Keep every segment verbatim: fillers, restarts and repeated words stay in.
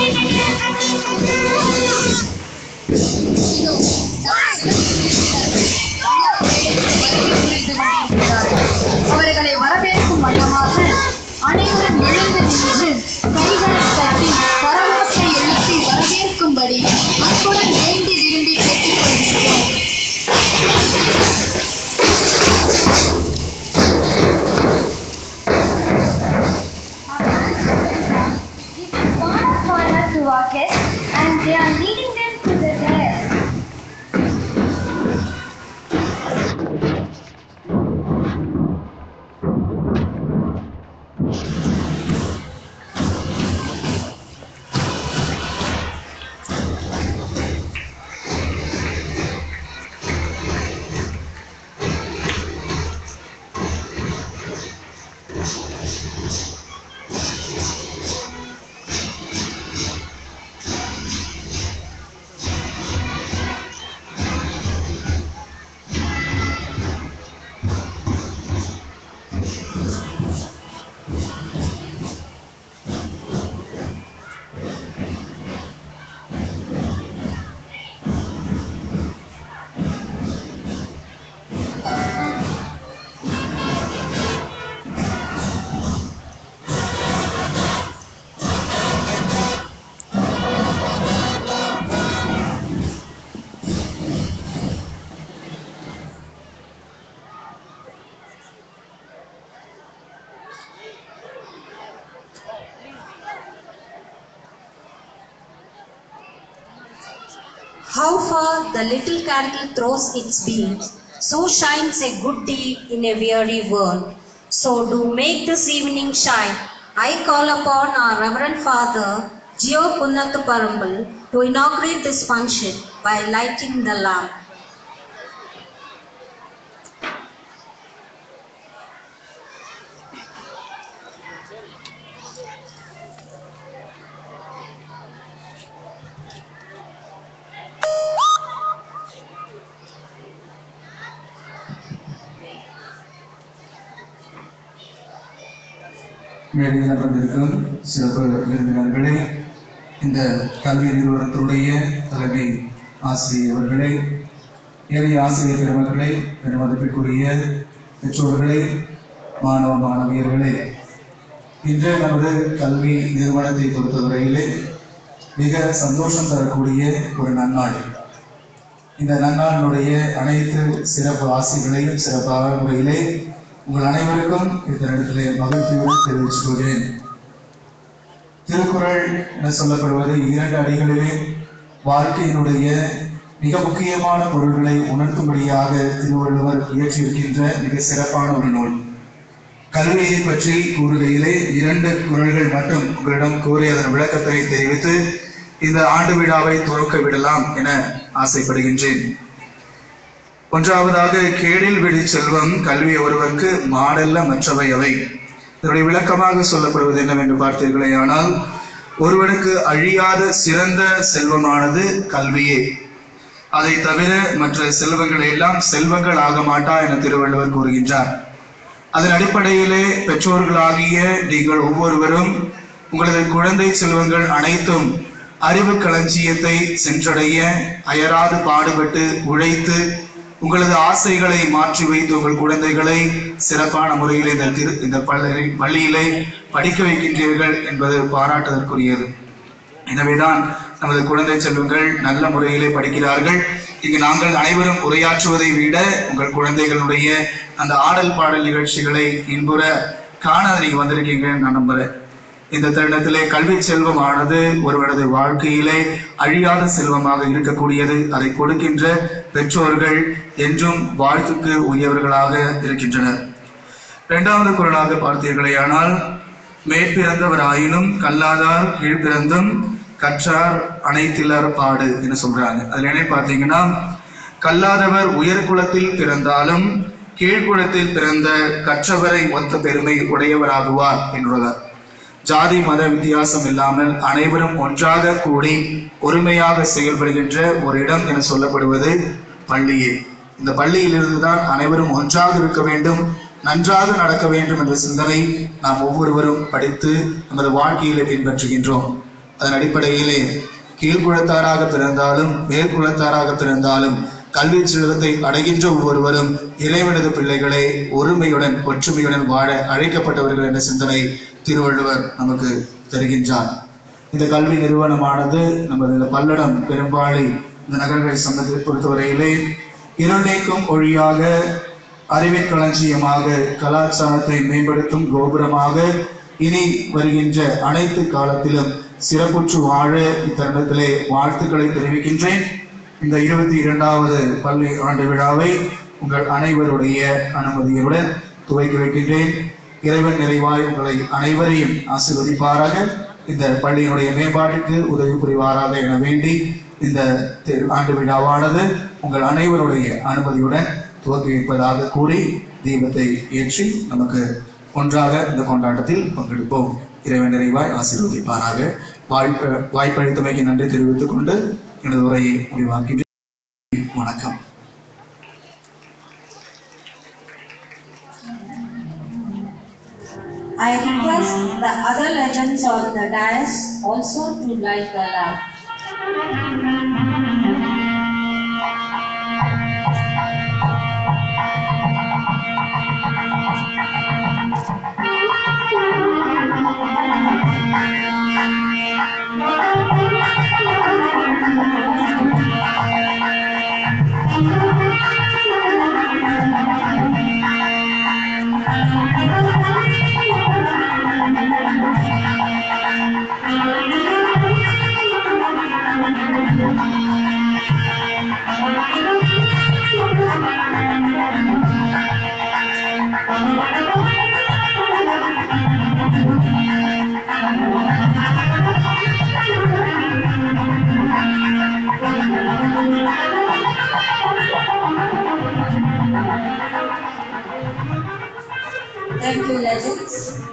அவர்களை வரவேற்கும் வண்ணமாக அனைவரும் எழுந்து நின்று கைகளை தட்டி கரகோஷை எழுப்பி வரவேற்கும்படி அன்புடன் வேண்டி விரும்பி கேட்டுக்கொள்கிறோம். And they are leading them to the death. How far the little candle throws its beams, so shines a good deed in a weary world. So do make this evening shine. I call upon our Reverend Father, Gio Punnathu Parambal, to inaugurate this function by lighting the lamp. மேடையில் அமர்ந்திருக்கும் சிறப்பு விருந்தினர்களே, இந்த கல்வி நிறுவனத்துடைய தலைமை ஆசிரியர் அவர்களே, ஏனைய ஆசிரியர் பெருமக்களே, பெருமதிப்பிற்குரிய பெற்றோர்களே, மாணவ மாணவியர்களே, இன்று நமது கல்வி நிறுவனத்தை பொறுத்தவரையிலே மிக சந்தோஷம் தரக்கூடிய ஒரு நன்னாள். இந்த நன்னாளினுடைய அனைத்து சிறப்பு ஆசிரியர்களையும் சிறப்பான முறையிலே உங்கள் அனைவருக்கும் இந்த இடத்திலே மகிழ்ச்சியுடன் தெரிவித்துக் கொள்கிறேன். திருக்குறள் என சொல்லப்படுவது இரண்டு அடிகளிலே வாழ்க்கையினுடைய மிக முக்கியமான பொருள்களை உணர்த்தும்படியாக திருவள்ளுவர் இயற்றியிருக்கின்ற மிக சிறப்பான ஒரு நூல். கல்வியை பற்றி கூறுகையிலே இரண்டு குறள்கள் மட்டும் உங்களிடம் கூறி அதன் விளக்கத்தை தெரிவித்து இந்த ஆண்டு விழாவை துவக்க விடலாம் என ஆசைப்படுகின்றேன். ஒன்றாவதாக, கேடில் விழி செல்வம் கல்வி ஒருவருக்கு மாடல்ல மற்றவை அவை. இதனுடைய விளக்கமாக சொல்லப்படுவது என்னவென்று பார்த்தீர்களே ஆனால், ஒருவனுக்கு அழியாத சிறந்த செல்வமானது கல்வியே. அதை தவிர மற்ற செல்வங்கள் எல்லாம் செல்வங்கள் ஆக மாட்டா என திருவள்ளுவர் கூறுகின்றார். அதன் அடிப்படையிலே பெற்றோர்களாகிய நீங்கள் ஒவ்வொருவரும் உங்களது குழந்தை செல்வங்கள் அனைத்தும் அறிவு களஞ்சியத்தை சென்றடைய அயராது பாடுபட்டு உழைத்து உங்களது ஆசைகளை மாற்றி வைத்து உங்கள் குழந்தைகளை சிறப்பான முறையில் இந்த திரு இந்த பள்ளியிலே படிக்க வைக்கின்றீர்கள் என்பது பாராட்டுதற்குரியது. எனவேதான் நமது குழந்தை செல்வங்கள் நல்ல முறையிலே படிக்கிறார்கள். இங்கு நாங்கள் அனைவரும் உரையாற்றுவதை விட உங்கள் குழந்தைகளுடைய அந்த ஆடல் பாடல் நிகழ்ச்சிகளை இன்புற காண நீங்க வந்திருக்கீங்க நான் நம்புறேன். இந்த தருணத்திலே கல்வி செல்வமானது ஒருவரது வாழ்க்கையிலே அழியாத செல்வமாக இருக்கக்கூடியது. அதை கொடுக்கின்ற பெற்றோர்கள் என்றும் வாழ்த்துக்கு உரியவர்களாக இருக்கின்றனர். இரண்டாவது குறளாக பார்த்தீர்களேயானால், மேற்பிறந்தவர் ஆயினும் கல்லாதார் கீழ்பிறந்தும் கற்றார் அனைத்திலர் பாடு என்று சொல்றாங்க. அதுல என்ன பார்த்தீங்கன்னா, கல்லாதவர் உயர் குலத்தில் பிறந்தாலும் கீழ்குலத்தில் பிறந்த கற்றவரை ஒத்த பெருமை உடையவராகுவார் என்றார். ஜாதி மத வித்தியாசம் இல்லாமல் அனைவரும் ஒன்றாக கூடி ஒருமையாக செயல்படுகின்ற ஒரு இடம் என சொல்லப்படுவது பள்ளியே. இந்த பள்ளியிலிருந்து தான் அனைவரும் ஒன்றாக இருக்க வேண்டும், நன்றாக நடக்க வேண்டும் என்ற சிந்தனை நாம் ஒவ்வொருவரும் படித்து நமது வாழ்க்கையிலே பின்பற்றுகின்றோம். அதன் அடிப்படையிலே கீழ்குலத்தாராக பிறந்தாலும் மேற்குலத்தாராக பிறந்தாலும் கல்வி செல்வத்தை அடைகின்ற ஒவ்வொருவரும் இறைவனது பிள்ளைகளை ஒருமையுடன் ஒற்றுமையுடன் வாழ அழைக்கப்பட்டவர்கள் என்ற சிந்தனை திருவள்ளுவர் நமக்கு தருகின்றார். இந்த கல்வி நிறுவனமானது நமது இந்த பல்லடம் பெரும்பாலை இந்த நகர்களை சம்பந்தத்தை பொறுத்தவரையிலே இருநீக்கும் ஒழியாக அறிவின் களஞ்சியமாக கலாச்சாரத்தை மேம்படுத்தும் கோபுரமாக இனி வருகின்ற அனைத்து காலத்திலும் சிறப்புற்று வாழ இத்தருணத்திலே வாழ்த்துக்களை தெரிவிக்கின்றேன். இந்த இருபத்தி இரண்டாவது பள்ளி ஆண்டு விழாவை உங்கள் அனைவருடைய அனுமதியுடன் துவக்கி வைக்கின்றேன். இறைவன் நிறைவாய் உங்களை அனைவரையும் ஆசீர்வதிப்பாராக, இந்த பள்ளியினுடைய மேம்பாட்டுக்கு உதவி புரிவாராக என வேண்டி இந்த ஆண்டு விழாவானது உங்கள் அனைவருடைய அனுமதியுடன் துவக்கி வைப்பதாக கூறி தீபத்தை ஏற்றி நமக்கு ஒன்றாக இந்த கொண்டாட்டத்தில் பங்கெடுப்போம். இறைவன் நிறைவாய் ஆசீர்வதிப்பாராக. வாய்ப்பு வாய்ப்பளித்தமைக்கு நன்றி தெரிவித்துக் கொண்டு எனது உரையை முடிவாக்கின்றேன். வணக்கம். I request the other legends on the dais also to light the lamp. Thank you, legends.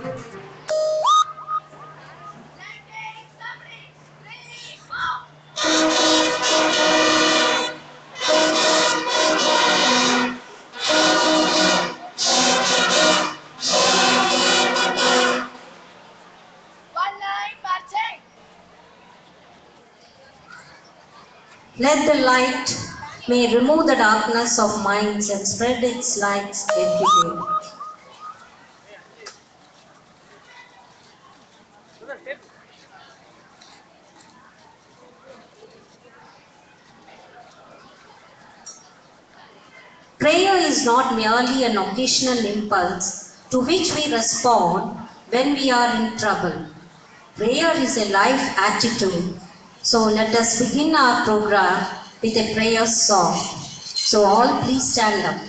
Let the light may remove the darkness of minds and spread its lights everywhere. Prayer is not merely an occasional impulse to which we respond when we are in trouble. Prayer is a life attitude. So let us begin our program with a prayer song. So all please stand up.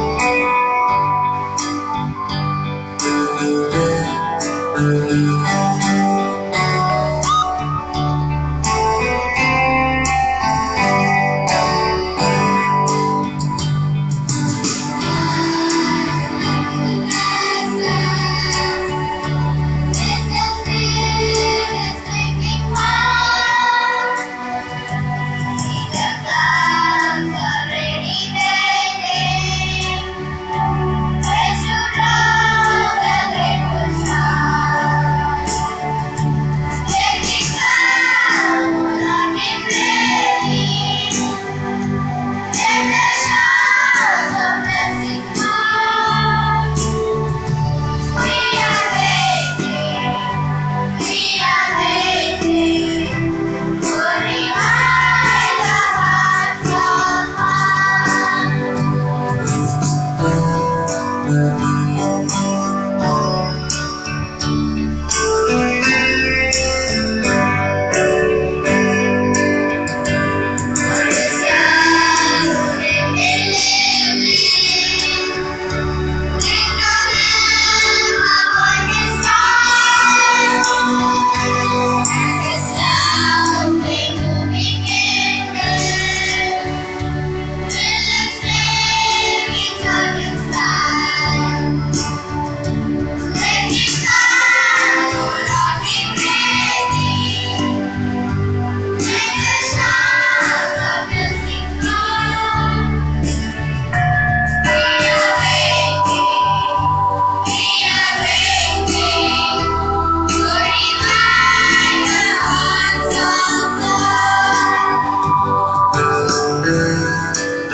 Thank you.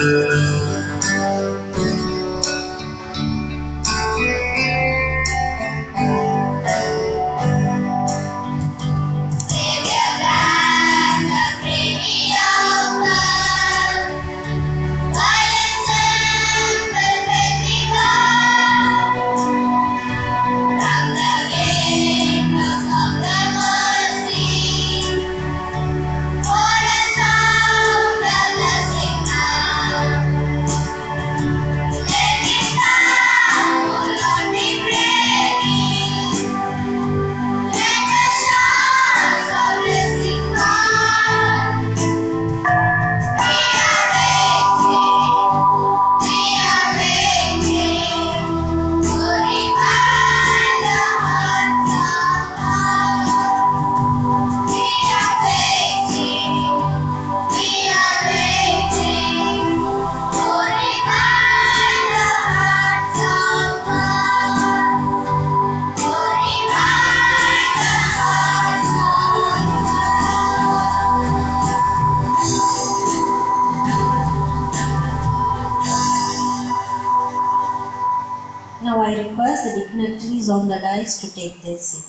Now I request the dignitaries on the dais to take their seat.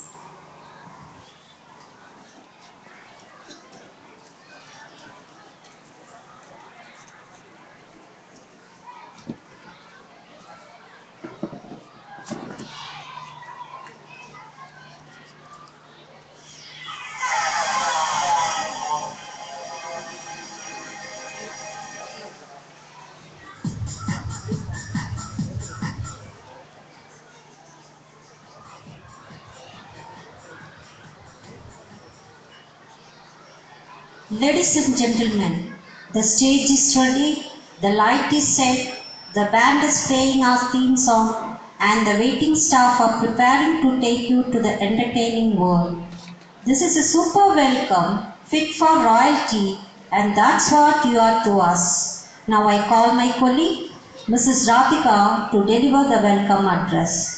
Ladies and gentlemen, the stage is ready, the light is set, the band is playing our theme song, and the waiting staff are preparing to take you to the entertaining world. This is a super welcome, fit for royalty, and that's what you are to us. Now I call my colleague, Missus Radhika, to deliver the welcome address.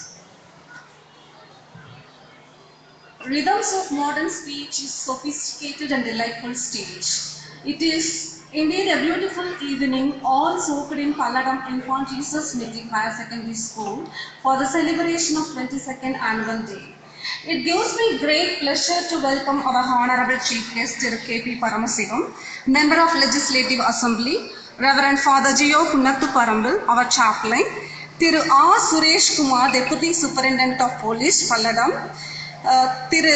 Rhythms of modern speech is sophisticated and delightful stage. It is indeed a beautiful evening, all soaked in Palladam Infant Jesus Metric Higher Secondary School for the celebration of twenty-second Annual Day. It gives me great pleasure to welcome our Honorable Chief Guest, K P Paramasivam, Member of Legislative Assembly, Reverend Father Geo Kunnathu Parambil, our Chaplain, Thiru R. Suresh Kumar, Deputy Superintendent of Police, Palladam, Uh, Thiru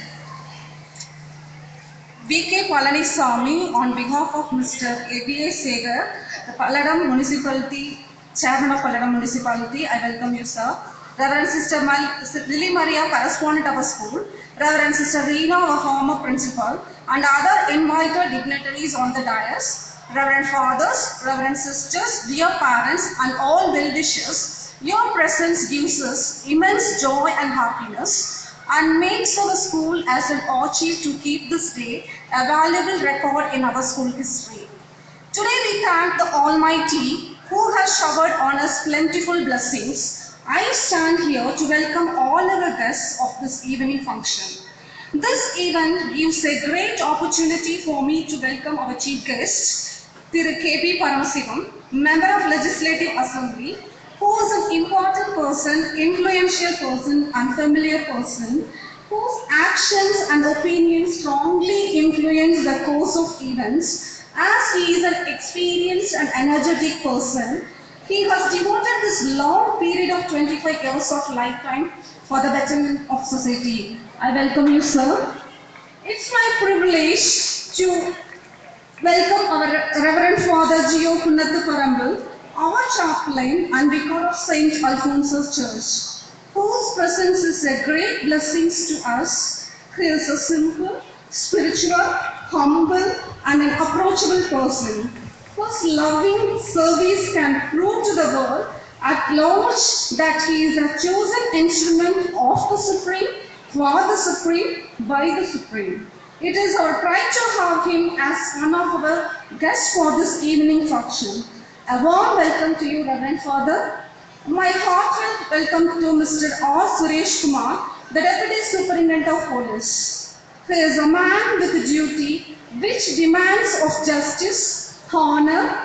V K Palaniswamy, on behalf of Mister A B A Segar, the Palladam Municipality, Chairman of Palladam Municipality, I welcome you, sir. Reverend Sister Mal Lily Maria, correspondent of our school, Reverend Sister Reena, our former principal, and other invited dignitaries on the dais, Reverend Fathers, Reverend Sisters, dear parents, and all well-wishers, your presence gives us immense joy and happiness, and makes our school as an archive to keep this day a valuable record in our school history. Today we thank the Almighty who has showered on us plentiful blessings. I stand here to welcome all our guests of this evening function. This event gives a great opportunity for me to welcome our chief guest, Thiru K P Paramasivam, Member of Legislative Assembly, who is an important person, influential person, and familiar person, whose actions and opinions strongly influence the course of events. As he is an experienced and energetic person, he has devoted this long period of twenty-five years of lifetime for the betterment of society. I welcome you, sir. It's my privilege to welcome our Reverend Father Geo Kunnathu Parambil, our chaplain and vicar of Saint Alphonsus Church, whose presence is a great blessing to us. He is a simple, spiritual, humble, and an approachable person, whose loving service can prove to the world at large that he is a chosen instrument of the Supreme, for the Supreme, by the Supreme. It is our pride to have him as one of our guests for this evening function. A warm welcome to you, Reverend Father. My heartfelt welcome to Mister R. Suresh Kumar, the Deputy Superintendent of Police. He is a man with a duty which demands of justice, honor,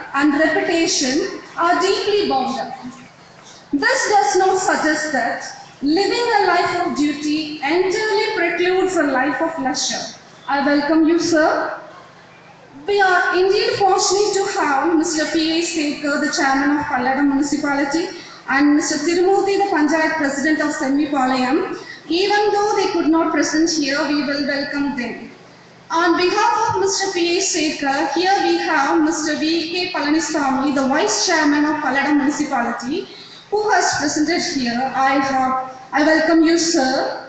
and reputation are deeply bound up. This does not suggest that living a life of duty entirely precludes a life of leisure. I welcome you, sir. We are indeed fortunate to have Mister P A Sekar, the chairman of Palladam Municipality, and Mister Tirumurthy, the Panchayat president of Semmipalayam. Even though they could not present here, we will welcome them. On behalf of Mister P A Sekar, here we have Mister V K Palaniswamy, the vice chairman of Palladam Municipality, who has presented here. I have, I welcome you, sir.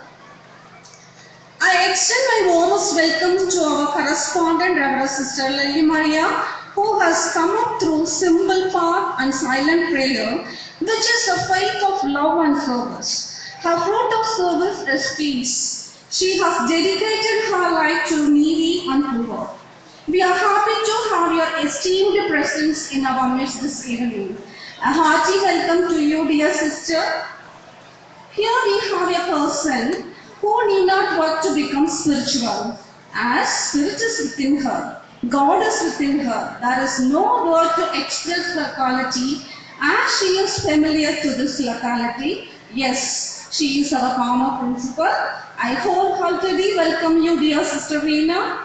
I extend my warmest welcome to our correspondent, Reverend Sister Lily Maria, who has come up through simple path and silent prayer, which is a faith of love and service. Her fruit of service is peace. She has dedicated her life to needy and poor. We are happy to have your esteemed presence in our midst this evening. A hearty welcome to you, dear sister. Here we have a person who need not work to become spiritual, as spirit is within her, God is within her. There is no word to express her quality, as she is familiar to this locality. Yes, she is our former principal. I wholeheartedly welcome you, dear Sister Reena.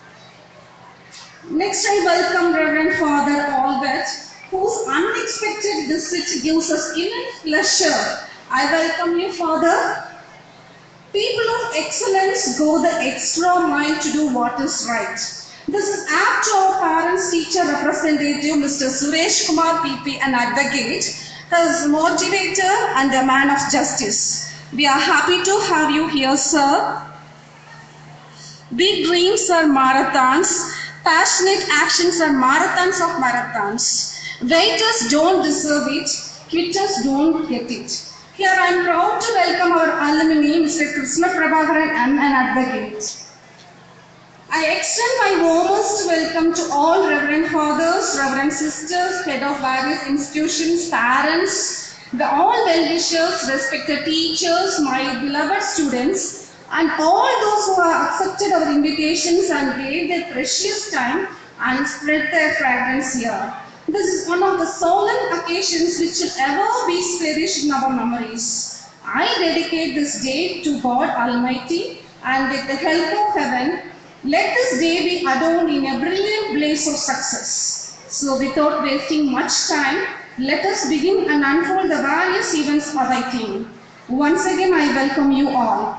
Next, I welcome Reverend Father Albert, whose unexpected visit gives us immense pleasure. I welcome you, Father. People of excellence go the extra mile to do what is right. This is apt to our parents, teacher representative, Mister Suresh Kumar P P, an advocate, his motivator and a man of justice. We are happy to have you here, sir. Big dreams are marathons. Passionate actions are marathons of marathons. Waiters don't deserve it. Quitters don't get it. Here I am proud to welcome our alumni, Mister Krishna Prabhakaran, and an advocate. I extend my warmest welcome to all Reverend Fathers, Reverend Sisters, head of various institutions, parents, the all well-wishers, respected teachers, my beloved students, and all those who have accepted our invitations and gave their precious time and spread their fragrance here. This is one of the solemn occasions which will ever be cherished in our memories. I dedicate this day to God Almighty, and with the help of heaven, let this day be adorned in a brilliant blaze of success. So without wasting much time, let us begin and unfold the various events awaiting. Once again, I welcome you all.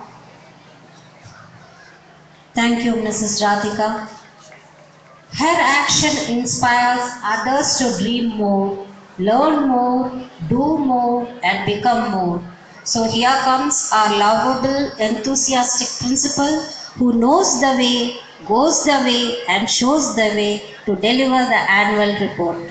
Thank you, Missus Radhika. Her action inspires others to dream more, learn more, do more, and become more. So here comes our lovable, enthusiastic principal who knows the way, goes the way, and shows the way to deliver the annual report.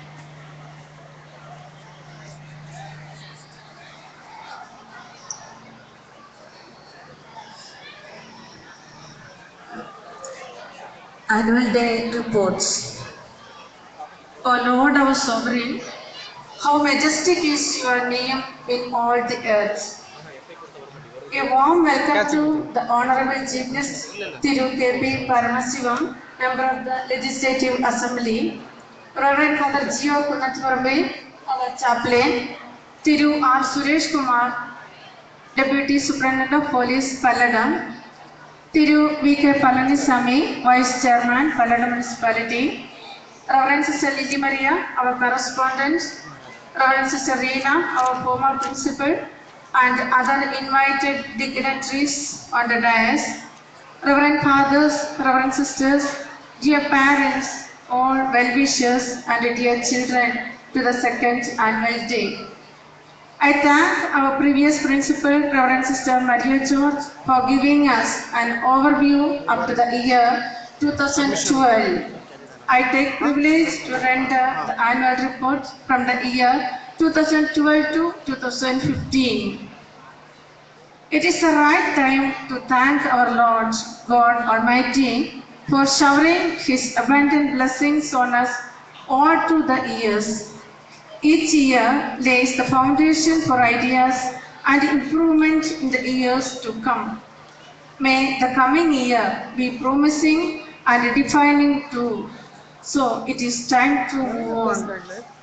Annual Day Reports. O Lord, our Sovereign, how majestic is your name in all the earth. A warm welcome to the Honorable Chief Guest, Thiru K P Paramasivam, Member of the Legislative Assembly, Reverend Father Gio Kunathurambe, our Chaplain, Thiru R. Suresh Kumar, Deputy Superintendent of Police, Palladam, Thiru V K Palaniswamy, Vice Chairman, Palladam Municipality, Reverend Sister Lily Maria, our correspondent, Reverend Sister Reena, our former principal, and other invited dignitaries on the dais, Reverend Fathers, Reverend Sisters, dear parents, all well-wishers, and dear children to the second annual day. I thank our previous principal, Reverend Sister Maria George, for giving us an overview up to the year two thousand twelve. I take privilege to render the annual report from the year two thousand twelve to two thousand fifteen. It is the right time to thank our Lord God Almighty for showering His abundant blessings on us all through the years. Each year lays the foundation for ideas and improvement in the years to come. May the coming year be promising and defining too. So it is time to move on.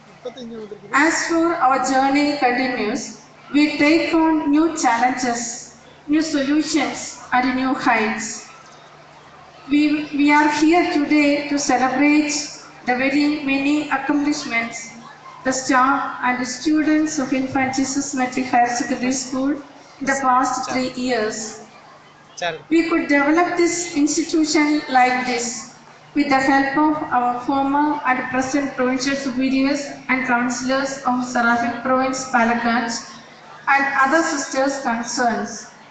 As for our journey continues, we take on new challenges, new solutions, and new heights. We, we are here today to celebrate the very many accomplishments the staff and the students of Infant Jesus Metric Higher Secondary School in the past three years. We could develop this institution like this with the help of our former and present provincial superiors and councillors of Seraphic Province Palakkad and other sisters concerned.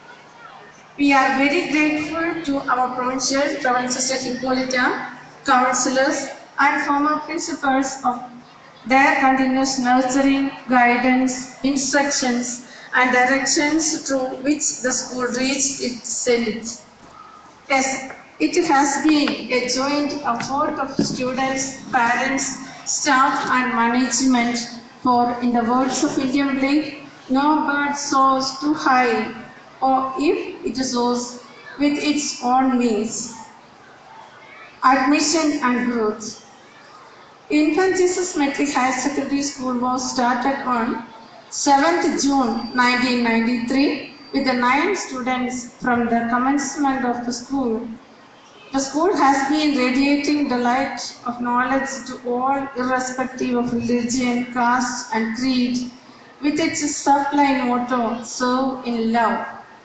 We are very grateful to our provincial, Reverend Sister Hippolyta, councillors and former principals of their continuous nurturing, guidance, instructions and directions through which the school reached its zenith. Yes, it has been a joint effort of students, parents, staff and management for, in the words of William Blake, no bird soars too high, or if it soars with its own wings. Admission and growth. Infant Jesus Metric Higher Secondary School was started on seventh June nineteen ninety-three with the nine students from the commencement of the school. The school has been radiating the light of knowledge to all irrespective of religion, caste and creed with its subline motto, serve in love.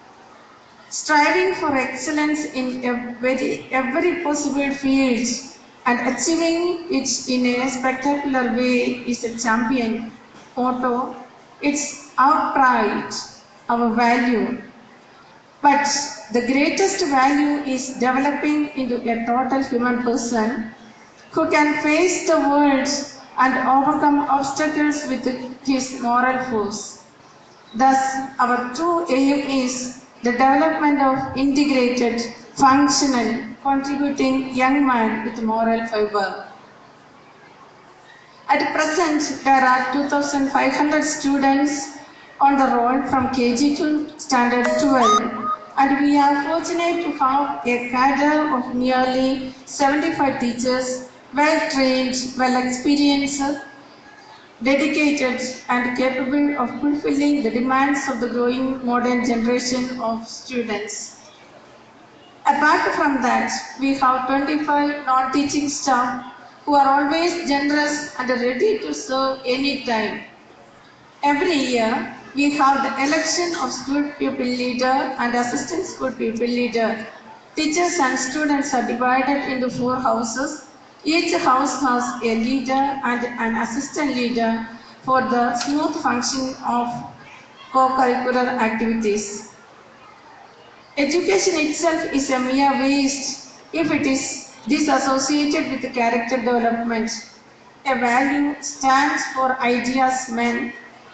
Striving for excellence in every, every possible field and achieving it in a spectacular way is a champion motto. It's our pride, our value. But the greatest value is developing into a total human person who can face the world and overcome obstacles with his moral force. Thus, our true aim is the development of integrated, functional, contributing young man with moral fiber. At present, there are two thousand five hundred students on the roll from K G to Standard twelve. And we are fortunate to have a cadre of nearly seventy-five teachers, well trained, well experienced, dedicated and capable of fulfilling the demands of the growing modern generation of students. Apart from that, we have twenty-five non-teaching staff who are always generous and ready to serve any time. Every year, we have the election of school pupil leader and assistant school pupil leader. Teachers and students are divided into four houses. Each house has a leader and an assistant leader for the smooth functioning of co-curricular activities. Education itself is a mere waste if it is disassociated with the character development. A value stands for ideas men,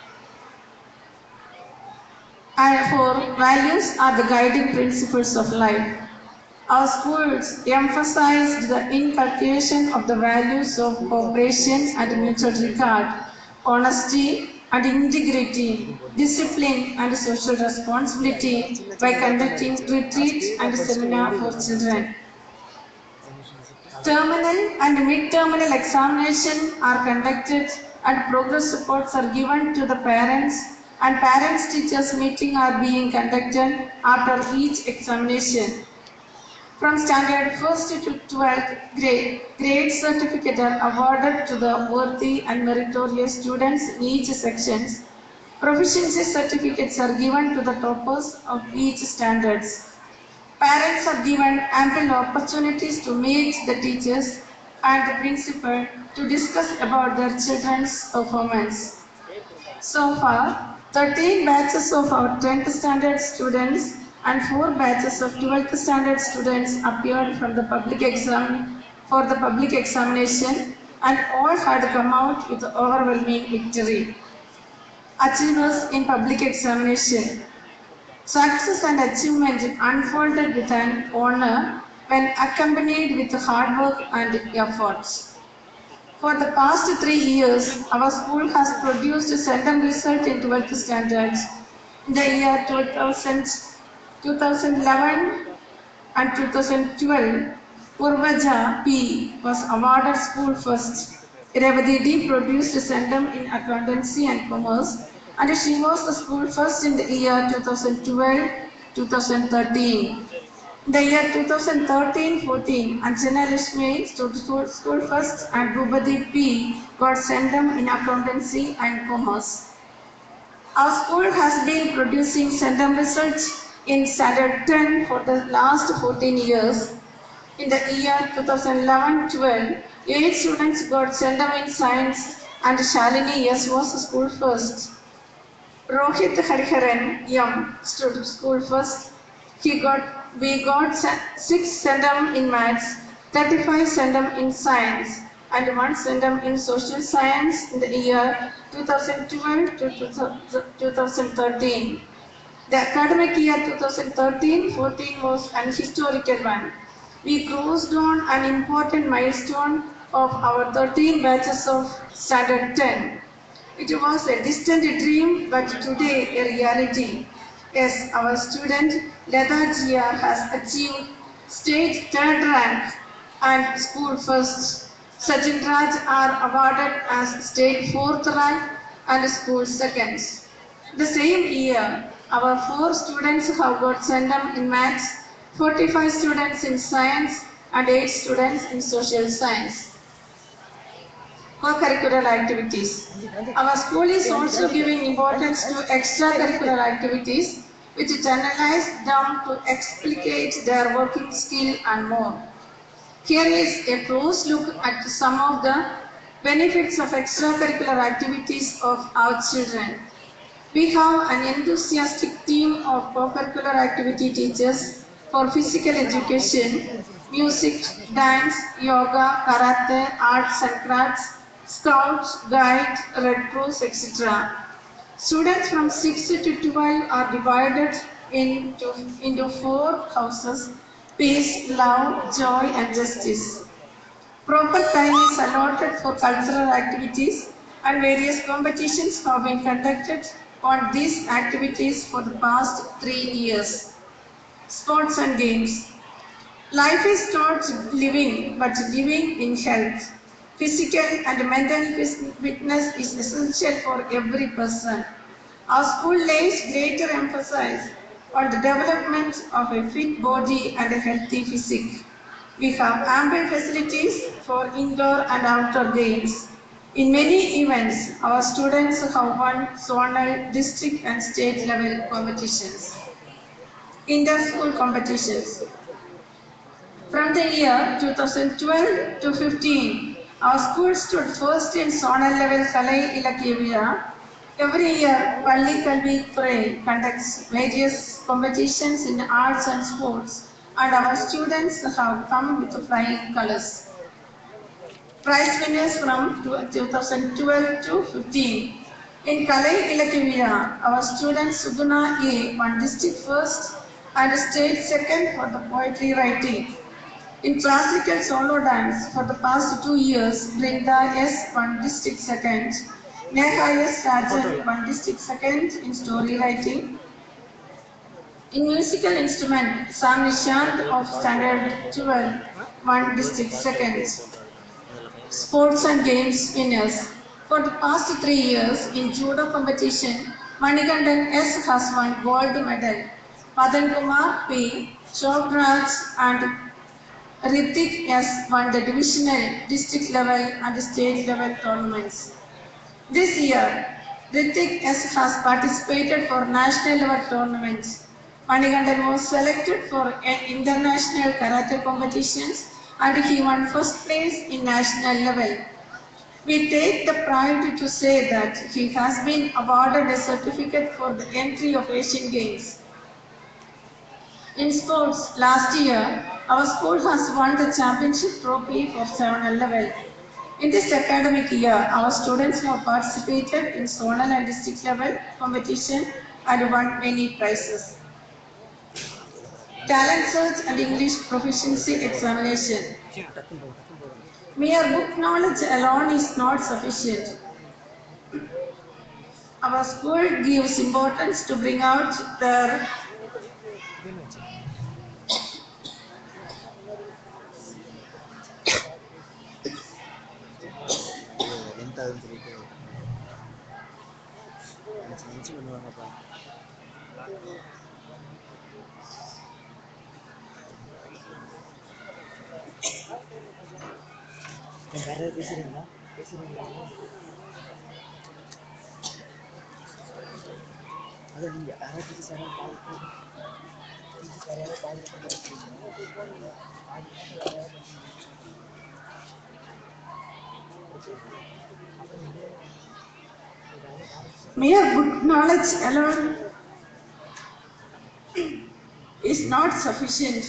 and for values are the guiding principles of life. Our schools emphasized the inculcation of the values of cooperation and mutual regard, honesty and integrity, discipline and social responsibility by conducting retreat and seminar for children. Terminal and mid-terminal examination are conducted and progress reports are given to the parents, and parents-teachers meeting are being conducted after each examination. From standard first to twelfth grade, grade certificates are awarded to the worthy and meritorious students in each section. Proficiency certificates are given to the toppers of each standards. Parents are given ample opportunities to meet the teachers and the principal to discuss about their children's performance. So far, thirteen batches of our tenth standard students and four batches of twelfth standard students appeared from the public exam for the public examination, and all had come out with overwhelming victory. Achievers in public examination. Success and achievement unfolded with an honor when accompanied with hard work and efforts. For the past three years, our school has produced a centum result in twelfth standards. In the year two thousand, two thousand eleven and two thousand twelve, Purvaja P was awarded School First. Revati D produced Centum in Accountancy and Commerce, and she was the School First in the year two thousand twelve to two thousand thirteen. The year two thousand thirteen fourteen, Anjana Lakshmi stood school school first and Bhubadi P got Centum in Accountancy and Commerce. Our school has been producing Centum results in Standard ten for the last fourteen years. In the year two thousand eleven twelve, eight students got Centum in Science and Shalini S was school first. Rohit Hariharan M stood school first. He got, we got six Centum in Maths, thirty-five Centum in Science, and one Centum in Social Science in the year two thousand twelve to two thousand thirteen. The academic year two thousand thirteen fourteen was an historical one. We closed on an important milestone of our thirteen batches of Standard ten. It was a distant dream, but today a reality. Yes, our student Leda Jia has achieved state third rank and school first. Sachin Raj are awarded as state fourth rank and school second. The same year, our four students have got Centum in Maths, forty-five students in Science, and eight students in Social Science. Co-curricular activities. Our school is also giving importance to extracurricular activities which generalize them to explicate their working skill and more. Here is a close look at some of the benefits of extracurricular activities of our children. We have an enthusiastic team of co-curricular activity teachers for physical education, music, dance, yoga, karate, arts and crafts, Scouts, Guides, Red Cross, et cetera. Students from six to twelve are divided into, into four houses: peace, love, joy, and justice. Proper time is allotted for cultural activities, and various competitions have been conducted on these activities for the past three years. Sports and games. Life is not living, but living in health. Physical and mental fitness is essential for every person. Our school lays greater emphasis on the development of a fit body and a healthy physique. We have ample facilities for indoor and outdoor games. In many events, our students have won zonal, district and state level competitions. Inter-school competitions. From the year two thousand twelve to fifteen, our school stood first in zonal level Kalai Ilakya. Every year, Palli Kalvi Thrai conducts various competitions in arts and sports, and our students have come with flying colors. Prize winners from two thousand twelve to fifteen. In Kalai Ilakya, our student Suguna A won district first and state second for the poetry writing. In classical solo dance, for the past two years, Brinda S won district second, Neha S Rajan won district second in story writing. In musical instrument, Sam Nishant of standard twelve won district second. Sports and games winners. For the past three years, in judo competition, Manikandan S has won gold medal. Madan Kumar P, Shobraj and Ritik S won the divisional, district level and state level tournaments. This year, Ritik S has participated for national level tournaments. Manikandan was selected for international karate competitions and he won first place in national level. We take the pride to say that he has been awarded a certificate for the entry of Asian Games. In sports, last year, our school has won the championship trophy for zonal level. In this academic year, our students have participated in zonal and district level competition and won many prizes. Talent search and English proficiency examination. Mere book knowledge alone is not sufficient. Our school gives importance to bring out their Mere good knowledge alone is not sufficient.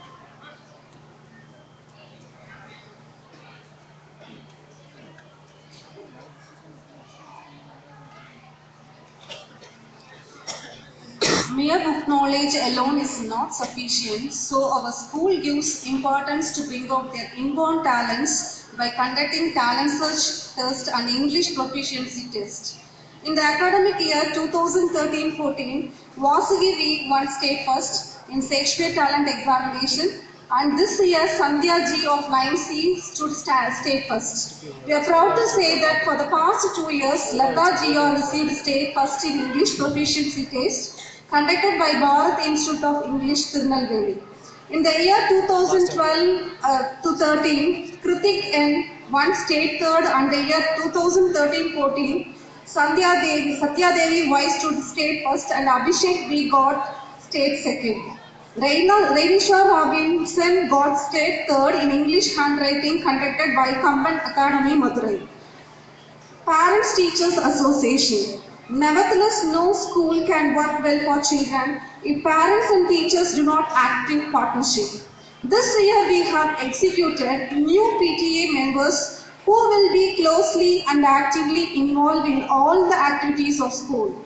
Mere book knowledge alone is not sufficient, so our school gives importance to bring out their inborn talents by conducting talent search test and English proficiency test. In the academic year twenty thirteen fourteen, Vasagi V won state first in Shakespeare talent examination, and this year Sandhya G of nine C stood state first. We are proud to say that for the past two years, Lata G received state first in English proficiency test conducted by Bharat Institute of English, Tirunelveli. In the year twenty twelve to thirteen, Kritik N won state third, and the year twenty thirteen fourteen, Sandhya Devi, Satya Devi Y stood state first and Abhishek V got state second. Rainisha Robinson got state third in English handwriting conducted by Kamban Academy, Madurai. Parents Teachers Association. Nevertheless, no school can work well for children if parents and teachers do not act in partnership. This year we have executed new P T A members who will be closely and actively involved in all the activities of school.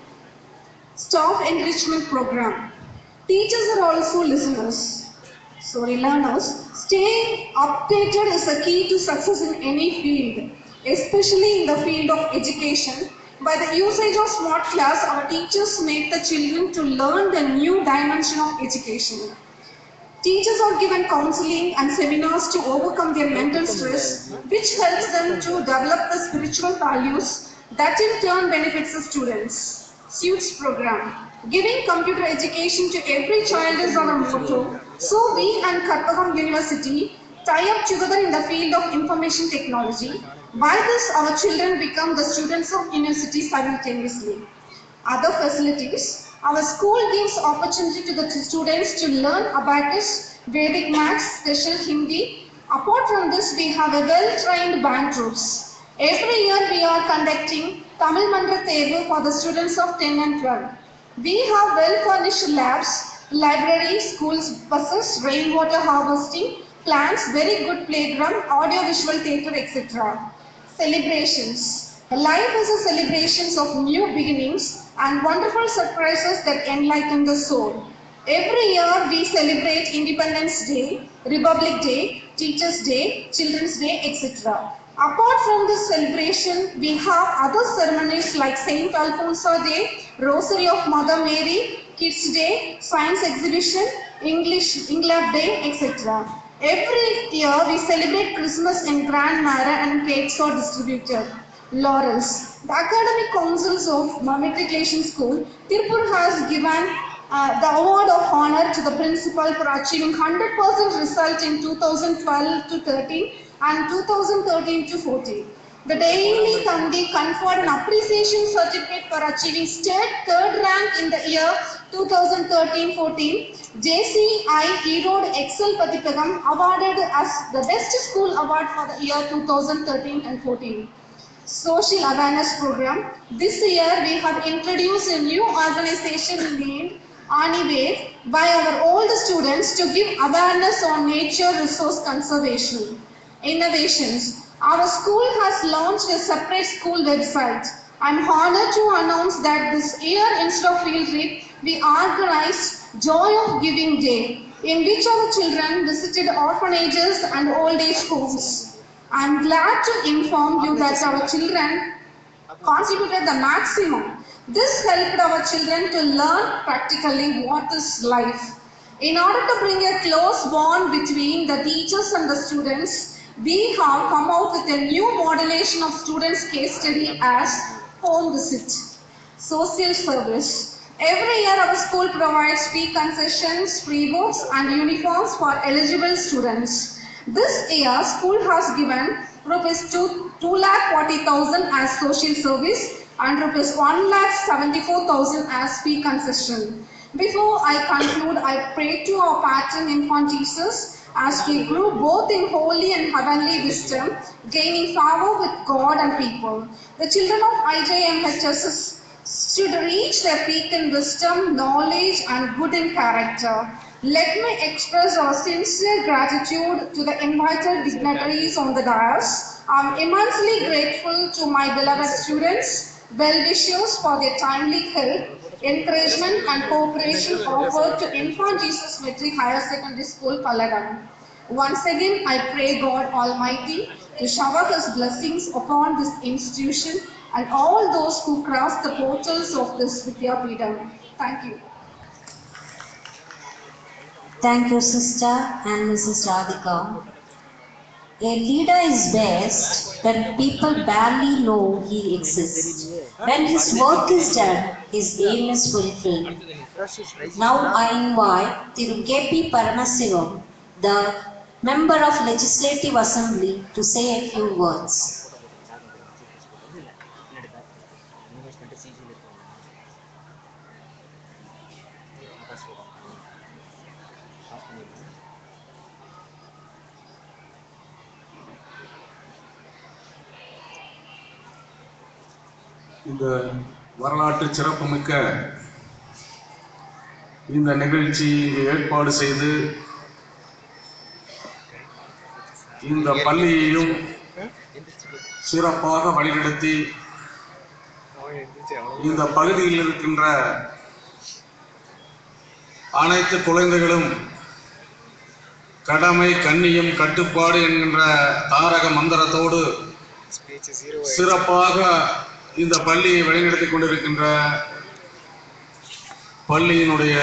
Staff Enrichment Program. Teachers are also listeners, sorry learners. Staying updated is a key to success in any field, especially in the field of education. By the usage of smart class, our teachers make the children to learn the new dimension of education. Teachers are given counseling and seminars to overcome their mental stress, which helps them to develop the spiritual values that in turn benefits the students. Suits program. Giving computer education to every child is our motto. So we and Karpagam University tie up together in the field of information technology. By this, our children become the students of university simultaneously. Other facilities. Our school gives opportunity to the students to learn abacus, Vedic maths, special Hindi. Apart from this, we have a well-trained band troops. Every year we are conducting Tamil Mandra Tevu for the students of ten and twelve. We have well-furnished labs, library, schools, buses, rainwater harvesting, plants, very good playground, audio-visual theatre, et cetera. Celebrations. Life is a celebration of new beginnings and wonderful surprises that enlighten the soul. Every year we celebrate Independence Day, Republic Day, Teachers Day, Children's Day, et cetera. Apart from this celebration, we have other ceremonies like Saint Alfonso Day, Rosary of Mother Mary, Kids Day, Science Exhibition, English English Day, et cetera. Every year we celebrate Christmas in grand manner and cakes are distributed. Laurels. The Academic Councils of Matriculation School, Tirupur has given uh, the award of honor to the principal for achieving one hundred percent result in two thousand twelve to thirteen and two thousand thirteen to fourteen. The Daily Kandi conferred an appreciation certificate for achieving state third rank in the year two thousand thirteen fourteen. J C I Erode Excel Patipagam awarded as the best school award for the year two thousand thirteen and fourteen. Social awareness program. This year we have introduced a new organization named Aniwave by our old students to give awareness on nature resource conservation. Innovations. Our school has launched a separate school website. I am honored to announce that this year instead of field trip, we organized Joy of Giving Day, in which our children visited orphanages and old age homes. I am glad to inform you that our children contributed the maximum. This helped our children to learn practically what is life. In order to bring a close bond between the teachers and the students, we have come out with a new modulation of students' case study as home visit. social service. Every year our school provides free concessions, free books and uniforms for eligible students. This year school has given rupees two lakh forty thousand as social service and rupees one lakh seventy-four thousand as fee concession. Before I conclude, I pray to our patron infant Jesus as we grew both in holy and heavenly wisdom, gaining favor with God and people. The children of I J M H S should reach their peak in wisdom, knowledge and good in character. Let me express our sincere gratitude to the invited dignitaries on the dais. I am immensely grateful to my beloved students, well-wishers for their timely help, encouragement and cooperation offered to Infant Jesus Metric Higher Secondary School, Palladam. Once again, I pray God Almighty to shower His blessings upon this institution and all those who cross the portals of this Vidyapeetham. Thank you. Thank you, sister and Missus Radhika. A leader is best when people barely know he exists. When his work is done, his aim is fulfilled. Now I invite Thiru K P Paramasivam, the member of Legislative Assembly, to say a few words. இந்த வரலாற்று சிறப்புமிக்க இந்த நிகழ்ச்சி ஏற்பாடு செய்து இந்த பள்ளியையும் சிறப்பாக வழிநடத்தி இந்த பகுதியில் இருக்கின்ற அனைத்து குழந்தைகளும் கடமை, கண்ணியம், கட்டுப்பாடு என்கின்ற தாரக மந்திரத்தோடு சிறப்பாக இந்த பள்ளியை வழிநடத்தி கொண்டிருக்கின்ற பள்ளியினுடைய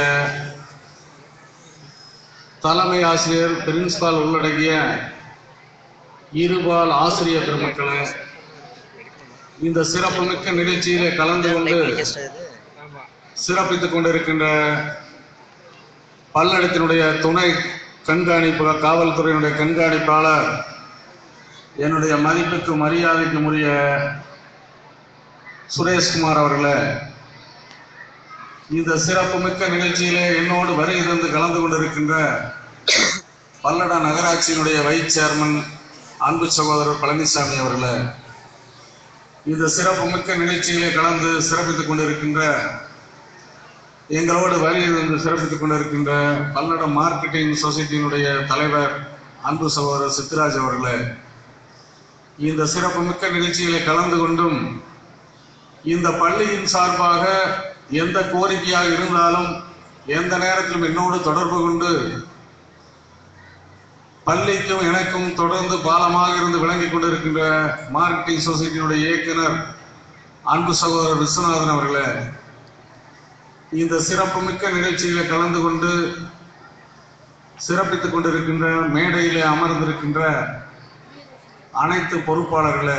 தலைமை ஆசிரியர், பிரின்சிபால் உள்ளடங்கிய இருபால் ஆசிரியர் பெருமக்களே, இந்த சிறப்புமிக்க நிகழ்ச்சியிலே கலந்து கொண்டு சிறப்பித்துக் கொண்டிருக்கின்ற பல்லடத்தினுடைய துணை கண்காணிப்பு காவல்துறையினுடைய கண்காணிப்பாளர், என்னுடைய மதிப்புக்கு மரியாதைக்கும் உரிய சுரேஷ்குமார் அவர்களே, இந்த சிறப்புமிக்க நிகழ்ச்சியிலே என்னோடு வருகை தந்து கலந்து கொண்டிருக்கின்ற பல்லட நகராட்சியினுடைய வைஸ் சேர்மன் அன்பு சகோதரர் பழனிசாமி அவர்களே, இந்த சிறப்புமிக்க நிகழ்ச்சியிலே கலந்து சிறப்பித்துக் கொண்டிருக்கின்ற எங்களோடு வருகை தந்து சிறப்பித்துக் கொண்டிருக்கின்ற பல்லட மார்க்கெட்டிங் சொசைட்டியினுடைய தலைவர் அன்பு சகோதரர் சித்ராஜ் அவர்களே, இந்த சிறப்புமிக்க நிகழ்ச்சியிலே கலந்து கொண்டும் இந்த பள்ளியின் சார்பாக எந்த கோரிக்கையாக இருந்தாலும் எந்த நேரத்திலும் என்னோடு தொடர்பு கொண்டு பள்ளிக்கும் எனக்கும் தொடர்ந்து பாலமாக இருந்து விளங்கிக் கொண்டிருக்கின்ற மார்க்கெட்டிங் சொசைட்டியினுடைய இயக்குனர் அன்பு சகோதரர் விஸ்வநாதன் அவர்களே, இந்த சிறப்புமிக்க நிகழ்ச்சியில கலந்து கொண்டு சிறப்பித்துக் கொண்டிருக்கின்ற மேடையிலே அமர்ந்திருக்கின்ற அனைத்து பொறுப்பாளர்களே,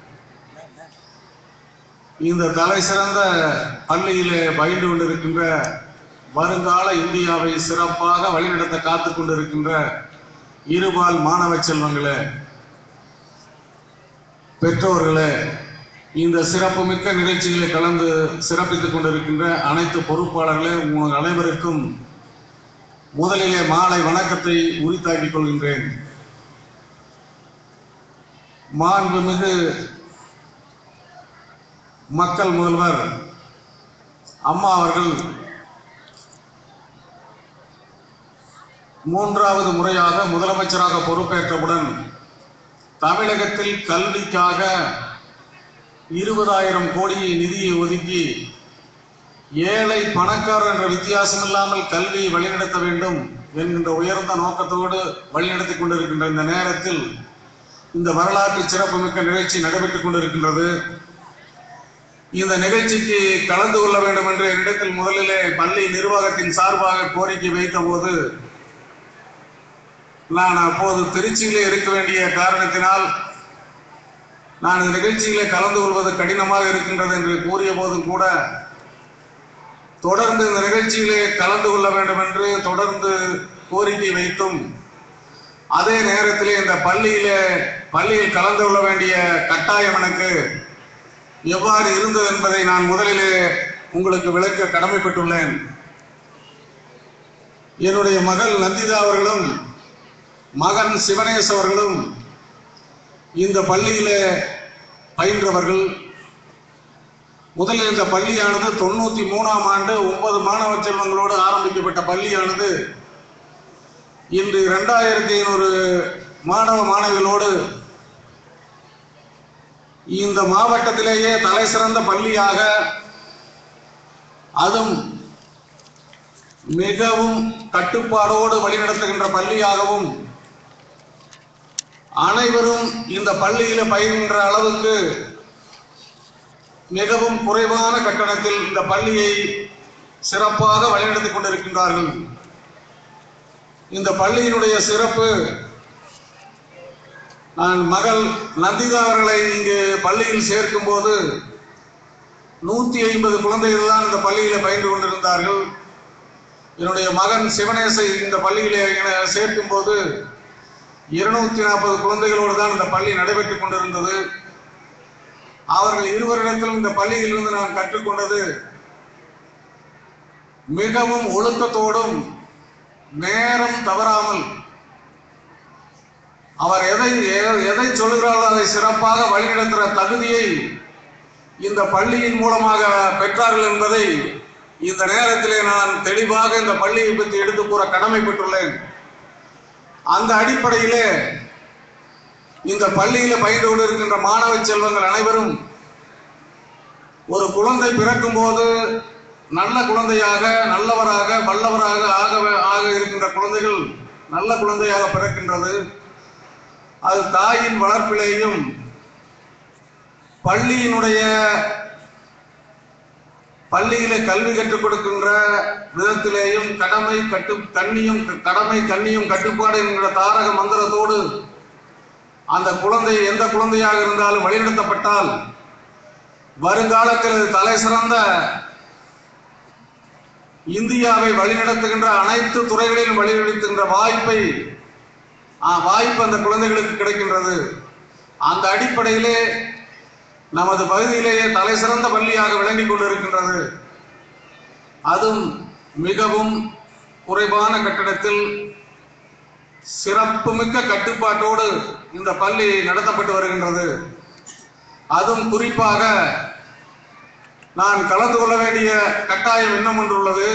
இந்த தலை சிறந்த பள்ளியிலே பயின்று கொண்டிருக்கின்ற வருங்கால இந்தியாவை சிறப்பாக வழிநடத்த காத்துக் கொண்டிருக்கின்ற இருபால் மாணவ செல்வங்களே, பெற்றோர்களே, இந்த சிறப்புமிக்க நிகழ்ச்சிகளை கலந்து சிறப்பித்துக் கொண்டிருக்கின்ற அனைத்து பொறுப்பாளர்களே, உங்கள் அனைவருக்கும் முதலிலே மாலை வணக்கத்தை உரித்தாக்கிக் கொள்கின்றேன். மாண்புமிகு மக்கள் முதல்வர் அம்மா அவர்கள் மூன்றாவது முறையாக முதலமைச்சராக பொறுப்பேற்றவுடன் தமிழகத்தில் கல்விக்காக இருபதாயிரம் கோடி நிதியை ஒதுக்கி ஏழை பணக்காரர் என்ற வித்தியாசம் இல்லாமல் கல்வியை வழிநடத்த வேண்டும் என்கின்ற உயர்ந்த நோக்கத்தோடு வழிநடத்தி கொண்டிருக்கின்ற இந்த நேரத்தில் இந்த வரலாற்று சிறப்புமிக்க நிகழ்ச்சி நடைபெற்றுக் கொண்டிருக்கின்றது. இந்த நிகழ்ச்சிக்கு கலந்து கொள்ள வேண்டும் என்று என்னிடத்தில் முதலிலே பள்ளி நிர்வாகத்தின் சார்பாக கோரிக்கை வைத்த போது நான் அப்போது திருச்சியிலே இருக்க வேண்டிய காரணத்தினால் நான் இந்த நிகழ்ச்சியிலே கலந்து கொள்வது கடினமாக இருக்கின்றது என்று கூறிய போதும் கூட தொடர்ந்து இந்த நிகழ்ச்சியிலே கலந்து கொள்ள வேண்டும் என்று தொடர்ந்து கோரிக்கை வைத்தும் அதே நேரத்திலே இந்த பள்ளியிலே பள்ளியில் கலந்து கொள்ள வேண்டிய கட்டாயம் எனக்கு எவ்வாறு இருந்தது என்பதை நான் முதலிலே உங்களுக்கு விளக்க கடமைப்பட்டுள்ளேன். என்னுடைய மகள் நந்திதா அவர்களும் மகன் சிவனேஷ் அவர்களும் இந்த பள்ளியிலே பயின்றவர்கள். முதலில் இந்த பள்ளியானது தொண்ணூத்தி மூணாம் ஆண்டு ஒன்பது மாணவ செல்வங்களோடு ஆரம்பிக்கப்பட்ட பள்ளியானது இன்று இரண்டாயிரத்தி ஐநூறு மாணவ மாணவிகளோடு இந்த மாவட்டத்திலேயே தலை சிறந்த பள்ளியாக, அதுவும் மிகவும் கட்டுப்பாடோடு வழிநடத்துகின்ற பள்ளியாகவும், அனைவரும் இந்த பள்ளியில் பயின்ற அளவுக்கு மிகவும் குறைவான கட்டணத்தில் இந்த பள்ளியை சிறப்பாக வழிநடத்திக் கொண்டிருக்கின்றார்கள். இந்த பள்ளியினுடைய சிறப்பு, நான் மகள் நந்திதா அவர்களை இங்கு பள்ளியில் சேர்க்கும் போது நூத்தி ஐம்பது குழந்தைகள் தான் இந்த பள்ளியில பயின்று கொண்டிருந்தார்கள். என்னுடைய மகன் சிவனேசை இந்த பள்ளியில சேர்க்கும் போது இருநூத்தி நாற்பது குழந்தைகளோடு தான் இந்த பள்ளி நடைபெற்றுக் கொண்டிருந்தது. அவர்கள் இருவரிடத்திலும் இந்த பள்ளியிலிருந்து நான் கற்றுக்கொண்டது மிகவும் ஒழுக்கத்தோடும் நேரம் தவறாமல் அவர் எதை எதை சொல்கிறாரோ அதை சிறப்பாக வழிநடத்துகிற தகுதியை இந்த பள்ளியின் மூலமாக பெற்றார்கள் என்பதை இந்த நேரத்திலே நான் தெளிவாக இந்த பள்ளியை பற்றி எடுத்து கூற கடமைப்பட்டுள்ளேன். அந்த அடிப்படையிலே இந்த பள்ளியில பயின்று கொண்டிருக்கின்ற மாணவ செல்வங்கள் அனைவரும் ஒரு குழந்தை பிறக்கும் போது நல்ல குழந்தையாக, நல்லவராக, வல்லவராக ஆக ஆக இருக்கின்ற குழந்தைகள் நல்ல குழந்தையாக பிறக்கின்றது. அது தாயின் வளர்ப்பிலேயும் பள்ளியினுடைய பள்ளியிலே கல்வி கற்றுக் கொடுக்கின்ற விதத்திலேயும் கடமை கட்டு கண்ணியும் கடமை கண்ணியும் கட்டுப்பாடு என்கிற தாரக மந்திரத்தோடு அந்த குழந்தை எந்த குழந்தையாக இருந்தாலும் வழிநடத்தப்பட்டால் வருங்காலத்தில் தலை சிறந்த இந்தியாவை வழிநடத்துகின்ற அனைத்து துறைகளிலும் வழிநடத்துகின்ற வாய்ப்பை வாய்ப்பு அந்த குழந்தைகளுக்கு கிடைக்கின்றது. அந்த அடிப்படையிலே நமது பகுதியிலேயே தலை சிறந்த பள்ளியாக விளங்கிக் கொண்டிருக்கின்றது. அதுவும் மிகவும் குறைவான கட்டணத்தில் சிறப்புமிக்க கட்டுப்பாட்டோடு இந்த பள்ளி நடத்தப்பட்டு வருகின்றது. அதுவும் குறிப்பாக நான் கலந்து கொள்ள வேண்டிய கட்டாயம் இன்னும் ஒன்று உள்ளது.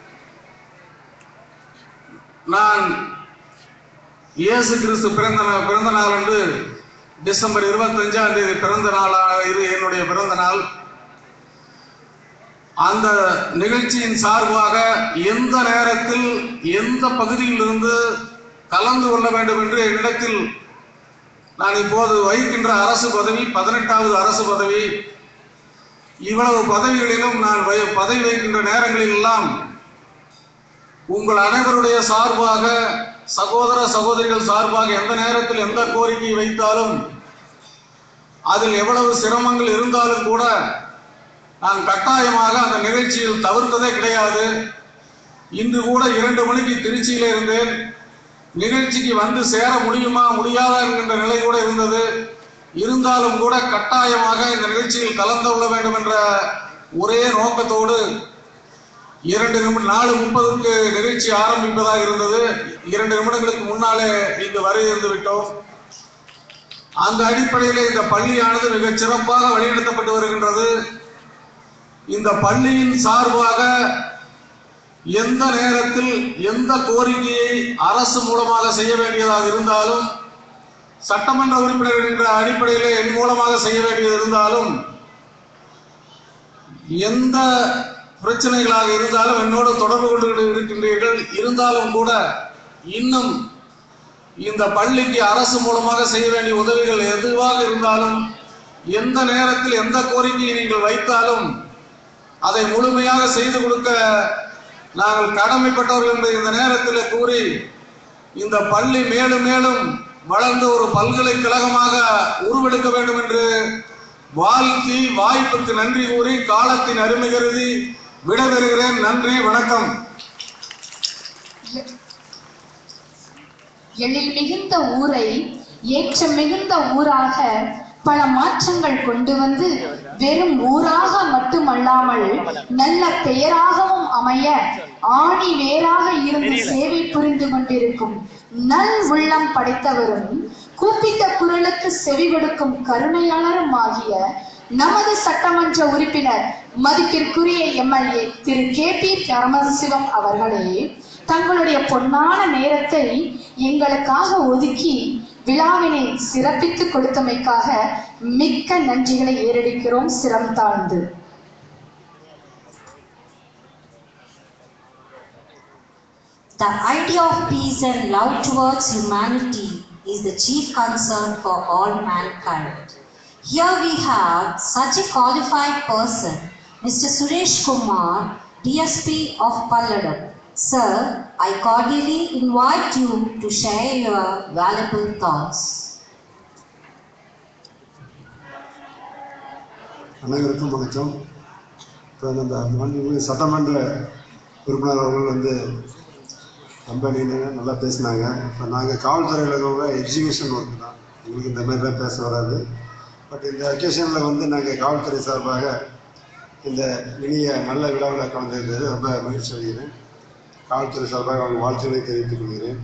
நான் இயேசு கிறிஸ்து பிறந்த பிறந்த நாள் அன்று டிசம்பர் இருபத்தி அஞ்சாம் தேதி பிறந்த நாளாக இது என்னுடைய பிறந்த நாள். அந்த நிகழ்ச்சியின் சார்பாக எந்த நேரத்தில் எந்த பகுதியில் இருந்து கலந்து கொள்ள வேண்டும் என்று என்னிடத்தில் நான் இப்போது வகிக்கின்ற அரசு பதவி பதினெட்டாவது அரசு பதவி. இவ்வளவு பதவிகளிலும் நான் பதவி வகிக்கின்ற நேரங்களில் எல்லாம் உங்கள் அனைவருடைய சார்பாக, சகோதர சகோதரிகள் சார்பாக எந்த நேரத்தில் எந்த கோரிக்கை வைத்தாலும் அதில் எவ்வளவு சிரமங்கள் இருந்தாலும் கூட நான் கட்டாயமாக அந்த நிகழ்ச்சியில் தவிர்த்ததே கிடையாது. இன்று கூட இரண்டு மணிக்கு திருச்சியில இருந்தேன். நிகழ்ச்சிக்கு வந்து சேர முடியுமா முடியாதா என்கின்ற நிலை கூட இருந்தது. இருந்தாலும் கூட கட்டாயமாக இந்த நிகழ்ச்சியில் கலந்து கொள்ள வேண்டும் என்ற ஒரே நோக்கத்தோடு இரண்டு நிமிடம் நாலு முப்பதுக்கு நிகழ்ச்சி ஆரம்பிப்பதாக இருந்தது. இரண்டு நிமிடங்களுக்கு முன்னாலே இங்கு வருகை விட்டோம். அந்த அடிப்படையில் இந்த பள்ளியானது மிக சிறப்பாக வழிநடத்தப்பட்டு வருகின்றது. இந்த பள்ளியின் சார்பாக எந்த நேரத்தில் எந்த கோரிக்கையை அரசு மூலமாக செய்ய வேண்டியதாக இருந்தாலும், சட்டமன்ற உறுப்பினர் என்ற அடிப்படையிலே என் மூலமாக செய்ய வேண்டியது இருந்தாலும், எந்த பிரச்சனைகளாக இருந்தாலும் என்னோடு தொடர்பு கொண்டு இருக்கின்றீர்கள். இருந்தாலும் கூட இன்னும் இந்த பள்ளிக்கு அரசு மூலமாக செய்ய வேண்டிய உதவிகள் எதுவாக இருந்தாலும், எந்த நேரத்தில் எந்த கோரிக்கையை நீங்கள் வைத்தாலும் அதை முழுமையாக செய்து கொடுக்க நாங்கள் கடமைப்பட்டவர்கள் என்று இந்த நேரத்தில் கூறி, இந்த பள்ளி மேலும் மேலும் வளர்ந்து ஒரு பல்கலைக்கழகமாக உருவெடுக்க வேண்டும் என்று வாழ்த்தி வாய்ப்புக்கு நன்றி கூறி காலத்தின் அருமை கருதி விடைபெறுகிறேன். நன்றி, வணக்கம். எழில் மிகுந்த ஊரை ஏற்றம் மிகுந்த ஊராக பல மாற்றங்கள் கொண்டு வந்து வெறும் ஊராக மட்டுமல்லாமல் நல்ல பெயராகவும் அமைய ஆணி வேராக இருந்து சேவை புரிந்து கொண்டிருக்கும் நல் உள்ளம் படைத்தவரும் கூப்பிட்ட குரலுக்கு செவி கொடுக்கும் கருணையாளரும் ஆகிய நமது சட்டமன்ற உறுப்பினர் மதிப்பிற்குரிய எம்எல்ஏ திரு கே பி பரமசிவம் அவர்களே தங்களுடைய பொன்னான நேரத்தை எங்களுக்காக ஒதுக்கி விழாவினை சிறப்பித்து கொடுத்தமைக்காக மிக்க நன்றிகளை ஏறெடுக்கிறோம் சிரம் தாழ்ந்து. The idea of peace and love towards humanity is the chief concern for all mankind. Here we have such a qualified person, Mister Suresh Kumar, D S P of Palladam. Sir, I cordially invite you to share your valuable thoughts. அனைவருக்கும் வணக்கம். இப்போ இந்த மாண்புமிகு சட்டமன்ற உறுப்பினர் அவர்கள் வந்து ரொம்ப நல்லா பேசினாங்க. இப்போ நாங்கள் காவல்துறையில் இருக்கிறவங்க எஜுகேஷன் ஒர்க்கு தான், எங்களுக்கு இந்த மாதிரிலாம் பேச வராது. பட் இந்த அக்கேஷனில் வந்து நாங்கள் காவல்துறை சார்பாக இந்த இனிய நல்ல விழாவில் கலந்துருந்தது ரொம்ப மகிழ்ச்சி அடைகிறேன். காவல்துறை சார்பாக அவங்க வாழ்த்துக்களை தெரிவித்துக் கொள்கிறேன்.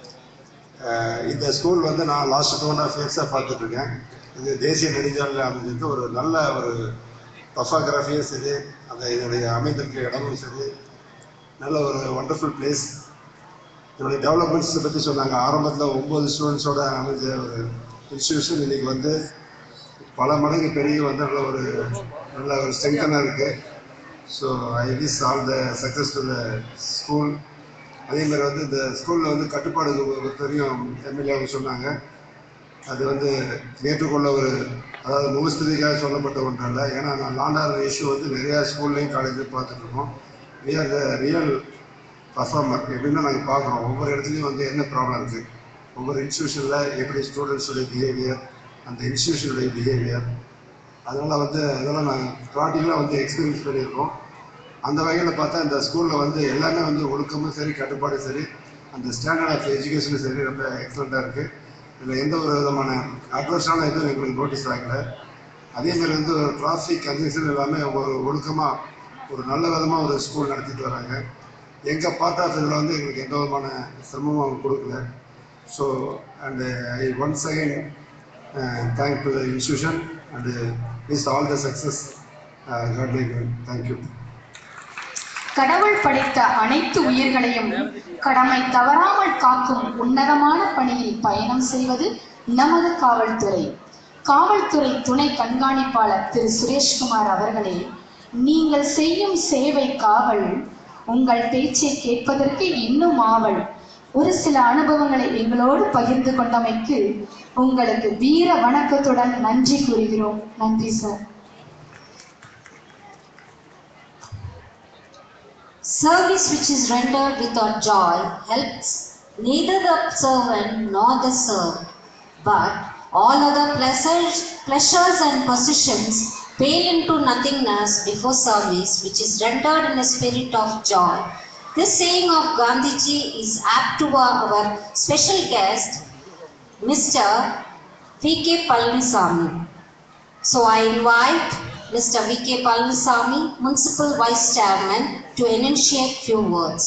இந்த ஸ்கூல் வந்து நான் லாஸ்ட் டூ அண்ட் ஹாஃப் இயர்ஸாக பார்த்துட்ருக்கேன். இது தேசிய நெடுஞ்சாலையில் அமைஞ்சிருக்கு. ஒரு நல்ல ஒரு டொஃபாகிராஃபியும் சரி, அந்த இதனுடைய அமைந்திருக்கிற இடமும் சரி, நல்ல ஒரு ஒண்டர்ஃபுல் பிளேஸ். இதனுடைய டெவலப்மெண்ட்ஸை பற்றி சொன்னாங்க. ஆரம்பத்தில் ஒம்பது ஸ்டூடெண்ட்ஸோட அமைஞ்ச ஒரு இன்ஸ்டியூஷன் இன்றைக்கி வந்து பல மடங்கு பெரிய வந்து நல்ல ஒரு நல்ல ஒரு ஸ்ட்ரெங்தனாக இருக்குது. So I wish all the success to the school. அதேமாதிரி வந்து இந்த ஸ்கூலில் வந்து கட்டுப்பாடு பொறுத்தவரையும் எம்எல்ஏ அவங்க சொன்னாங்க. அது வந்து ஏற்றுக்கொள்ள ஒரு அதாவது முகஸ்துதிக்காக சொல்லப்பட்ட ஒன்று இல்லை. ஏன்னா நான் லாண்டார் இஷ்யூ வந்து நிறையா ஸ்கூல்லையும் காலேஜ்லையும் பார்த்துட்ருக்கோம். We are the real performer. எப்படின்னா நாங்கள் பார்க்குறோம் ஒவ்வொரு இடத்துலையும் வந்து என்ன ப்ராப்ளம் இருக்குது, ஒவ்வொரு இன்ஸ்டியூஷனில் எப்படி ஸ்டூடெண்ட்ஸுடைய பிஹேவியர், அந்த இன்ஸ்டியூஷனுடைய பிஹேவியர், அதனால் வந்து அதெல்லாம் நாங்கள் ப்ராக்டிக்கலாக வந்து எக்ஸ்பீரியன்ஸ் பண்ணியிருக்கோம். அந்த வகையில் பார்த்தா இந்த ஸ்கூலில் வந்து எல்லாமே வந்து ஒழுக்கமும் சரி, கட்டுப்பாடும் சரி, அந்த ஸ்டாண்டர்ட் ஆஃப் எஜுகேஷனும் சரி ரொம்ப எக்ஸலண்ட்டாக இருக்குது. இதில் எந்த ஒரு விதமான அட்வர்ஸான எதுவும் எங்களுக்கு நோட்டீஸ் ஆகல. அதேமாதிரி வந்து ஒரு டிராஃபிக் கன்ஜெக்ஷன் எல்லாமே ஒரு ஒழுக்கமாக ஒரு நல்ல விதமாக ஒரு ஸ்கூல் நடத்திட்டு வராங்க. எங்கள் பார்ட் ஆஃப் இதில் வந்து எங்களுக்கு எந்த விதமான சிரமமும் அவங்க கொடுக்கல. So and I once again thank to the institution and wish all the success. God by God. Thank you. கடவுள் படைத்த அனைத்து உயிர்களையும் கடமை தவறாமல் காக்கும் உன்னதமான பணியில் பயணம் செய்வது நமது காவல்துறை. காவல்துறை துணை கண்காணிப்பாளர் திரு சுரேஷ்குமார் அவர்களே, நீங்கள் செய்யும் சேவை காவல், உங்கள் பேச்சை கேட்பதற்கு இன்னும் ஆவல். ஒரு சில அனுபவங்களை எங்களோடு பகிர்ந்து கொண்டமைக்கு உங்களுக்கு வீர வணக்கத்துடன் நன்றி கூறுகிறோம். நன்றி sir. Service which is rendered without joy helps neither the servant nor the served, but all other pleasures, pleasures and possessions pale into nothingness before service which is rendered in a spirit of joy. This saying of Gandhiji is apt to our special guest, Mister V K Palanisamy. So I invite Mister V K Palanisamy, Municipal Vice Chairman, to enunciate few words.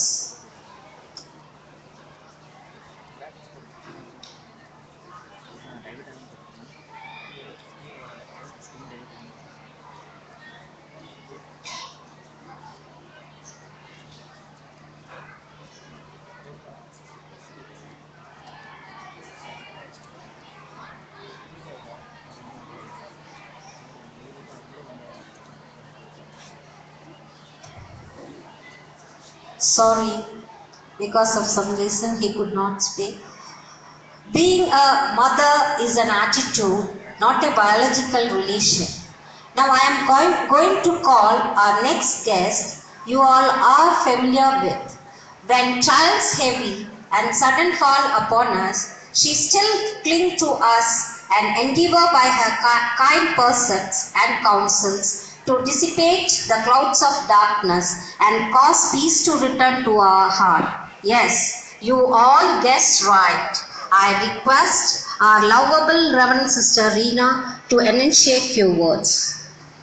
Sorry, because of some reason he could not speak. Being a mother is an attitude, not a biological relation. Now I am going, going to call our next guest you all are familiar with. When child's heavy and sudden fall upon us, She still clings to us and endeavor by her kind persons and counsels to dissipate the clouds of darkness and cause peace to return to our heart. Yes, you all guessed right. I request our lovable Reverend Sister Reena to enunciate few words.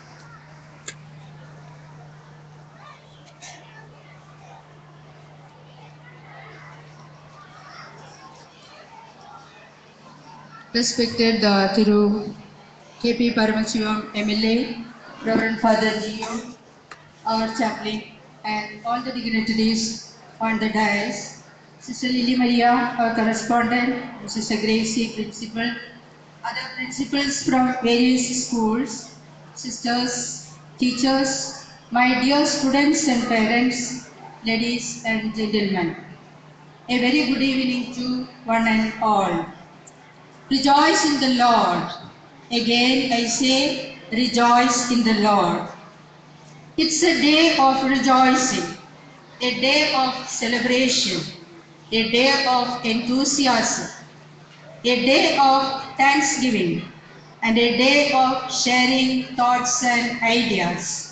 Respected uh, Thiru K P Paramasivam M L A, Reverend Father Gio, our chaplain, and all the dignitaries on the dais, Sister Lily Maria, our correspondent, Sister Gracie, principal, other principals from various schools, sisters, teachers, my dear students and parents, ladies and gentlemen. A very good evening to one and all. Rejoice in the Lord. Again I say, rejoice in the Lord. It's a day of rejoicing, a day of celebration, a day of enthusiasm, a day of thanksgiving, and a day of sharing thoughts and ideas.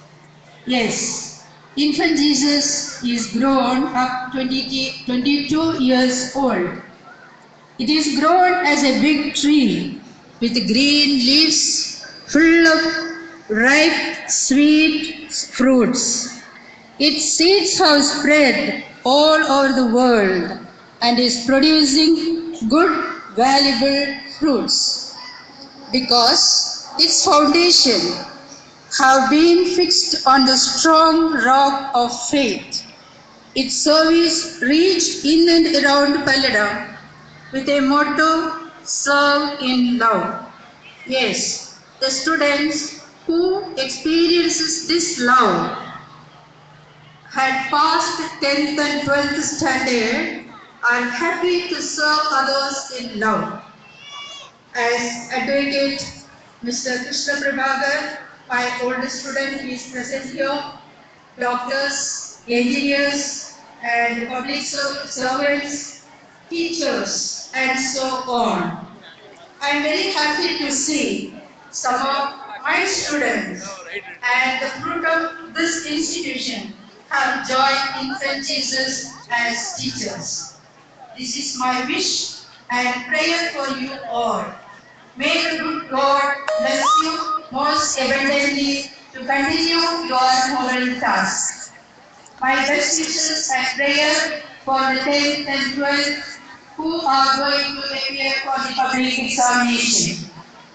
Yes, infant Jesus is grown up twenty-two years old. It is grown as a big tree with green leaves full of ripe, sweet fruits. Its seeds have spread all over the world and is producing good, valuable fruits because its foundation have been fixed on the strong rock of faith. Its service reached in and around Palladam with a motto, serve in love. Yes, the students who experiences this love had passed tenth and twelfth standard are happy to serve others in love. As Advocate Mister Krishna Prabhakar, my oldest student, is present here, doctors, engineers, and public servants, teachers, and so on. I am very happy to see some of my students and the fruit of this institution have joined Infant Jesus as teachers. This is my wish and prayer for you all. May the good God bless you most abundantly to continue your noble task. My best wishes and prayer for the tenth and twelfth who are going to appear for the public examination.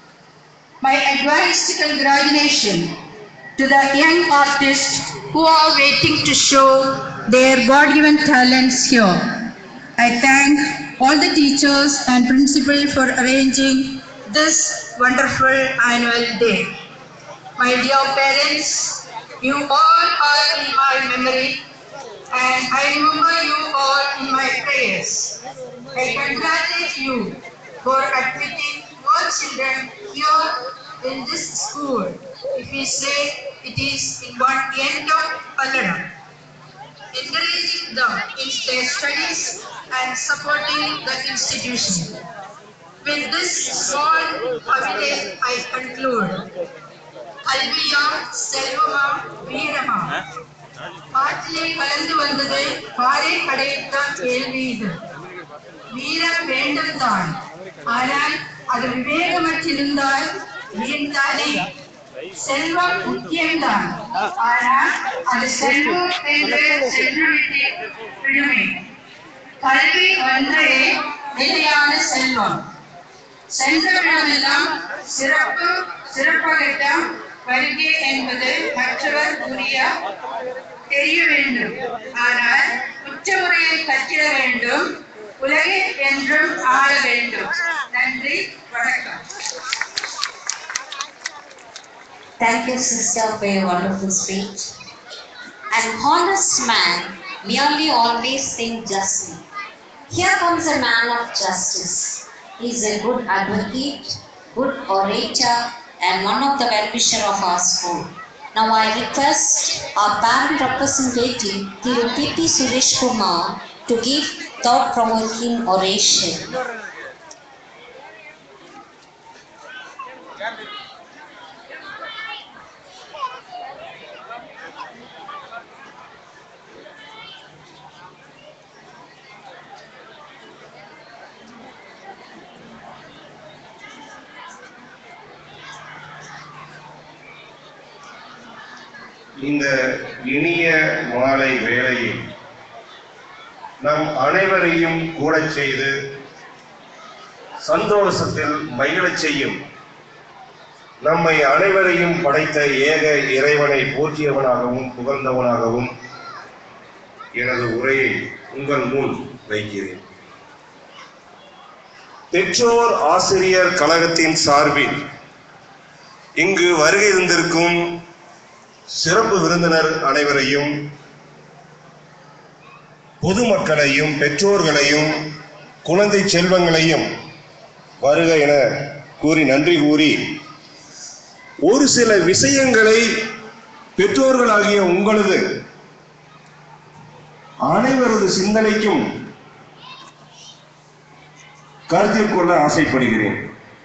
My advanced congratulations to the young artists who are waiting to show their God-given talents here. I thank all the teachers and principal for arranging this wonderful annual day. My dear parents, you all are in my memory and I remember you all in my prayers. I congratulate you for admitting your children here in this school. If we say it is in one end of Palladam, encouraging them in their studies and supporting the institution. With this small holiday, I conclude. Alviyam, Selvamam, Veeramam. பாட்டிலே கலந்து வந்தது பாறை படைத்தான் கேள்வி இது. வீரம் வேண்டும்தான், ஆனால் அது விவேகமற்றிருந்தால் வீழ்ந்தானே. செல்வம் முக்கியம்தான், ஆனால் அது செல்வம் என்று செல்ல வேண்டிய விடுமை. கல்வி ஒன்றே நிலையான செல்வம். சென்றவிடமெல்லாம் சிறப்பு சிறப்பாகத்தான் வருகை என்பது மற்றவர் உரிய தெரிய வேண்டும். ஆனால் உச்ச முறையை கற்கிட வேண்டும், உலகில் என்றும் ஆள வேண்டும். நன்றி, வணக்கம். Thank you, sister, for your wonderful speech. An honest man merely always think justly. Here comes a man of justice. He is a good advocate, good orator, and one of the well-wisher of our school. Now I request our parent representative, Thiru P P Suresh Kumar, to give thought-provoking oration. இந்த இனிய மாலை வேளையில் நம் அனைவரையும் கூட செய்து சந்தோஷத்தில் மகிழச் செய்யும் நம்மை அனைவரையும் படைத்த ஏக இறைவனை போற்றியவனாகவும் புகழ்ந்தவனாகவும் எனது உரையை உங்கள் முன் வைக்கிறேன். பெற்றோர் ஆசிரியர் கழகத்தின் சார்பில் இங்கு வருகை இருந்திருக்கும் சிறப்பு விருந்தினர் அனைவரையும், பொதுமக்களையும், பெற்றோர்களையும், குழந்தை செல்வங்களையும் வருக என கூறி நன்றி கூறி, ஒரு சில விஷயங்களை பெற்றோர்களாகிய உங்களது அனைவரது சிந்தனைக்கும் கருத்தில் கொள்ள ஆசைப்படுகிறேன்.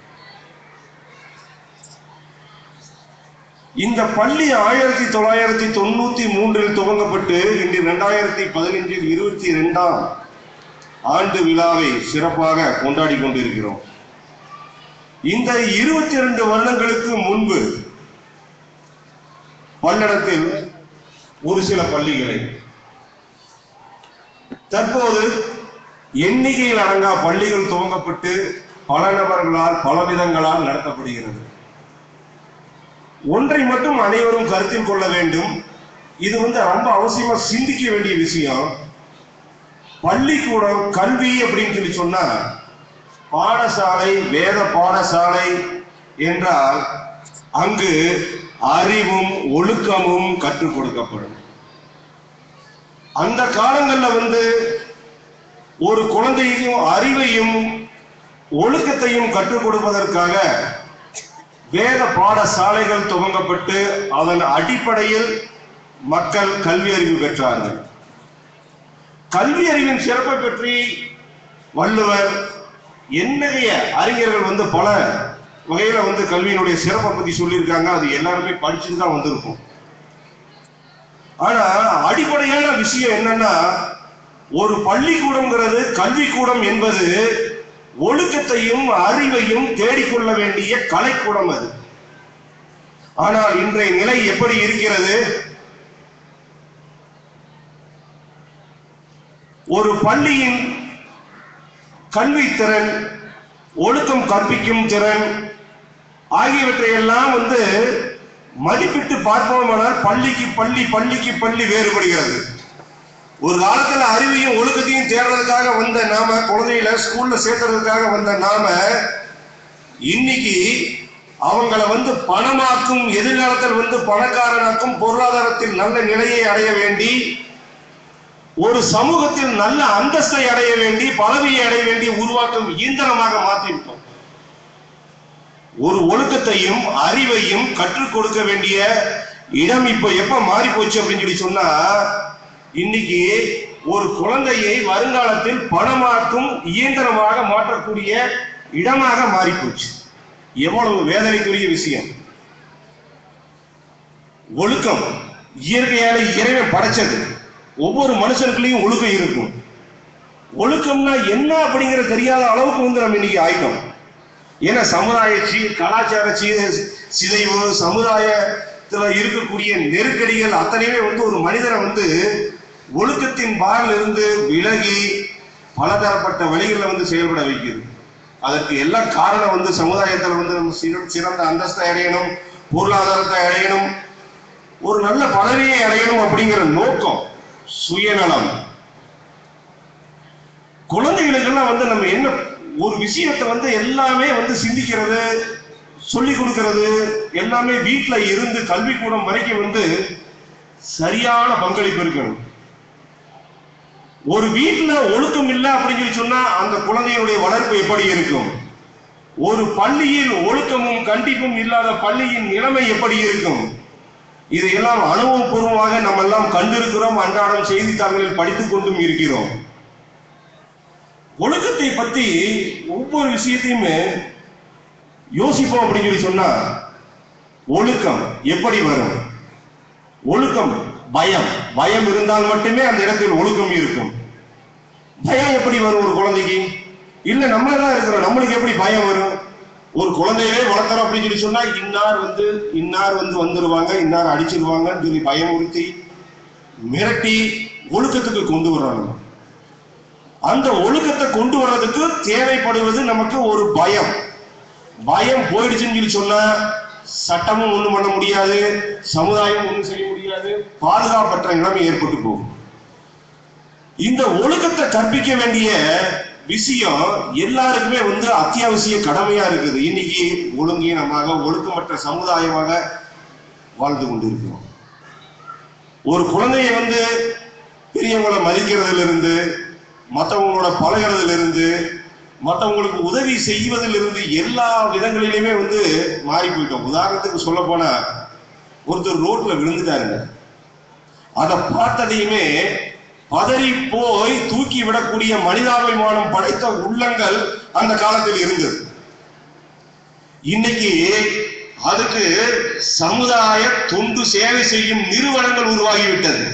இந்த பள்ளி ஆயிரத்தி தொள்ளாயிரத்தி தொண்ணூத்தி மூன்றில் துவங்கப்பட்டு இன்று இரண்டாயிரத்தி பதினைஞ்சில் இருபத்தி இரண்டாம் ஆண்டு விழாவை சிறப்பாக கொண்டாடி கொண்டிருக்கிறோம். இந்த இருபத்தி இரண்டு வருடங்களுக்கு முன்பு பல்லடத்தில் ஒரு சில பள்ளிகளை, தற்போது எண்ணிக்கையில் அடங்கா பள்ளிகள் துவங்கப்பட்டு பல நபர்களால் பல விதங்களால் நடத்தப்படுகிறது. ஒன்றை மட்டும் அனைவரும் கருத்தில் கொள்ள வேண்டும். இது வந்து ரொம்ப அவசியமா சிந்திக்க வேண்டிய விஷயம். பள்ளிக்கூடம் கல்வி அப்படின்னு சொல்லி சொன்னா, பாடசாலை வேத பாடசாலை என்றால் அங்கு அறிவும் ஒழுக்கமும் கற்றுக் கொடுக்கப்படும். அந்த காலங்கள்ல வந்து ஒரு குழந்தையும் அறிவையும் ஒழுக்கத்தையும் கற்றுக் கொடுப்பதற்காக வேத பாடசாலைகள் துவங்கப்பட்டு அதன் அடிப்படையில் மக்கள் கல்வி அறிவு பெற்றார்கள். கல்வி அறிவின் சிறப்பை பற்றி வள்ளுவர், என்னைய அறிஞர்கள் வந்து பல வகையில வந்து கல்வியினுடைய சிறப்பை பத்தி சொல்லியிருக்காங்க. அது எல்லாருமே படிச்சுட்டு தான் வந்திருக்கும். ஆனா அடிப்படையான விஷயம் என்னன்னா, ஒரு பள்ளிக்கூடம்ங்கிறது, கல்விக்கூடம் என்பது ஒழுக்கத்தையும் அறிவையும் தேடிக்கொள்ள வேண்டிய கலைக்கூடம் அது. ஆனால் இன்றைய நிலை எப்படி இருக்கிறது? ஒரு பள்ளியின் கல்வி திறன், ஒழுக்கம் கற்பிக்கும் திறன் ஆகியவற்றை எல்லாம் வந்து மதிப்பிட்டு பார்ப்போமானால் பள்ளிக்கு பள்ளி பள்ளிக்கு பள்ளி வேறுபடுகிறது. ஒரு காலத்துல அறிவையும் ஒழுக்கத்தையும் தேடுறதுக்காக வந்த நாம, குழந்தையில ஸ்கூல்ல சேர்க்கறதுக்காக வந்த நாம, இன்னைக்கு அவங்கள வந்து பணமாக்கும், எதிர்காலத்தில் வந்து பணக்காரனாக்கும், பொருளாதாரத்தில் நல்ல நிலையை அடைய வேண்டி, ஒரு சமூகத்தில் நல்ல அந்தஸ்தை அடைய வேண்டி, பதவியை அடைய வேண்டி உருவாக்கும் இயந்திரமாக மாற்றிவிட்டோம். ஒரு ஒழுக்கத்தையும் அறிவையும் கற்றுக் கொடுக்க வேண்டிய இடம் இப்ப எப்ப மாறி போச்சு அப்படின்னு சொல்லி சொன்னா, இன்னைக்கு ஒரு குழந்தையை வருங்காலத்தில் பணமாக்கும் இயந்திரமாக மாற்றக்கூடிய இடமாக மாறி போச்சு. எவ்வளவு வேதனைக்குரிய விஷயம். ஒழுக்கம் இயற்கையால இறைவன் படைச்சது. ஒவ்வொரு மனுஷனுக்குள்ளேயும் ஒழுக்கம் இருக்கும். ஒழுக்கம்னா என்ன அப்படிங்கிற தெரியாத அளவுக்கு வந்து நம்ம இன்னைக்கு ஆயிட்டோம். ஏன்னா சமுதாய சீ கலாச்சார சீ சிதைவு, சமுதாயத்துல இருக்கக்கூடிய நெருக்கடிகள் அத்தனையுமே வந்து ஒரு மனிதரை வந்து ஒழுக்கத்தின் பாரில் இருந்து விலகி பலதரப்பட்ட வழிகளில் வந்து செயல்பட வைக்கிறது. அதற்கு எல்லாம் காரணம் வந்து சமுதாயத்தில் வந்து நம்ம சிறந்த அந்தஸ்தை அடையணும், பொருளாதாரத்தை அடையணும், ஒரு நல்ல பதவியை அடையணும் அப்படிங்கிற நோக்கம், சுயநலம். குழந்தைகளுக்கெல்லாம் வந்து நம்ம என்ன ஒரு விஷயத்தை வந்து எல்லாமே வந்து சிந்திக்கிறது, சொல்லி கொடுக்கிறது எல்லாமே வீட்டுல இருந்து கல்விக்கூடம் வரைக்கும் வந்து சரியான பங்களிப்பு இருக்கணும். ஒரு வீட்டுல ஒழுக்கம் இல்லை அப்படின்னு சொல்லி சொன்னா அந்த குழந்தையுடைய வளர்ப்பு எப்படி இருக்கும்? ஒரு பள்ளியில் ஒழுக்கமும் கண்டிப்பும் இல்லாத பள்ளியின் நிலைமை எப்படி இருக்கும்? இதையெல்லாம் அனுபவபூர்வமாக நம்ம எல்லாம் கண்டிருக்கிறோம், அன்றாடம் செய்தித்தாள்களில் படித்துக் கொண்டும் இருக்கிறோம். ஒழுக்கத்தை பத்தி ஒவ்வொரு விஷயத்தையுமே யோசிப்போம் அப்படின்னு சொல்லி சொன்னா, ஒழுக்கம் எப்படி வரும்? ஒழுக்கம் பயம், பயம் இருந்தால் மட்டுமே அந்த இடத்தில் ஒழுக்கம் இருக்கும். பயம் எப்படி வரும் ஒரு குழந்தைக்கு? இல்ல நம்மளதான் இருக்கிறோம், நம்மளுக்கு எப்படி பயம் வரும்? ஒரு குழந்தையவே வளர்க்குறோம் அப்படின்னு சொல்லி சொன்னா இன்னார் வந்து இன்னார் வந்து வந்துருவாங்க, இன்னார் அடிச்சிருவாங்கன்னு சொல்லி பயமுறுத்தி மிரட்டி ஒழுக்கத்துக்கு கொண்டு வர்றாங்க. அந்த ஒழுக்கத்தை கொண்டு வர்றதுக்கு தேவைப்படுவது நமக்கு ஒரு பயம். பயம் போயிடுச்சுன்னு சொல்லி சொன்னா சட்டமும் ஒண்ணும் பண்ண முடியாது, சமுதாயம் ஒண்ணும் செய்ய முடியாது, பாதுகாப்பற்ற நிலைமை ஏற்பட்டு போகும். இந்த ஒழுக்கத்தை கற்பிக்க வேண்டிய விஷயம் எல்லாருக்குமே வந்து அத்தியாவசிய கடமையா இருக்குது. இன்னைக்கு ஒழுங்கீனமாக ஒழுக்கமற்ற சமுதாயமாக வாழ்ந்து கொண்டிருக்கிறோம். ஒரு குழந்தைய வந்து பெரியவங்களை மதிக்கிறதுல இருந்து, மற்றவங்களோட பழகிறதுல இருந்து, மற்றவங்களுக்கு உதவி செய்வதிலிருந்து எல்லா விதங்களிலுமே வந்து மாறி போயிட்டோம். உதாரணத்துக்கு சொல்ல போனா ஒருத்தர் ரோட்ல விழுந்துட்டாருங்க, அதை பார்த்ததையுமே பதறி போய் தூக்கி விடக்கூடிய மனிதாபிமானம் படைத்த உள்ளங்கள் அந்த காலத்தில் இருந்தது. இன்னைக்கு அதுக்கு சமுதாய தொண்டு சேவை செய்யும் நிறுவனங்கள் உருவாகிவிட்டது.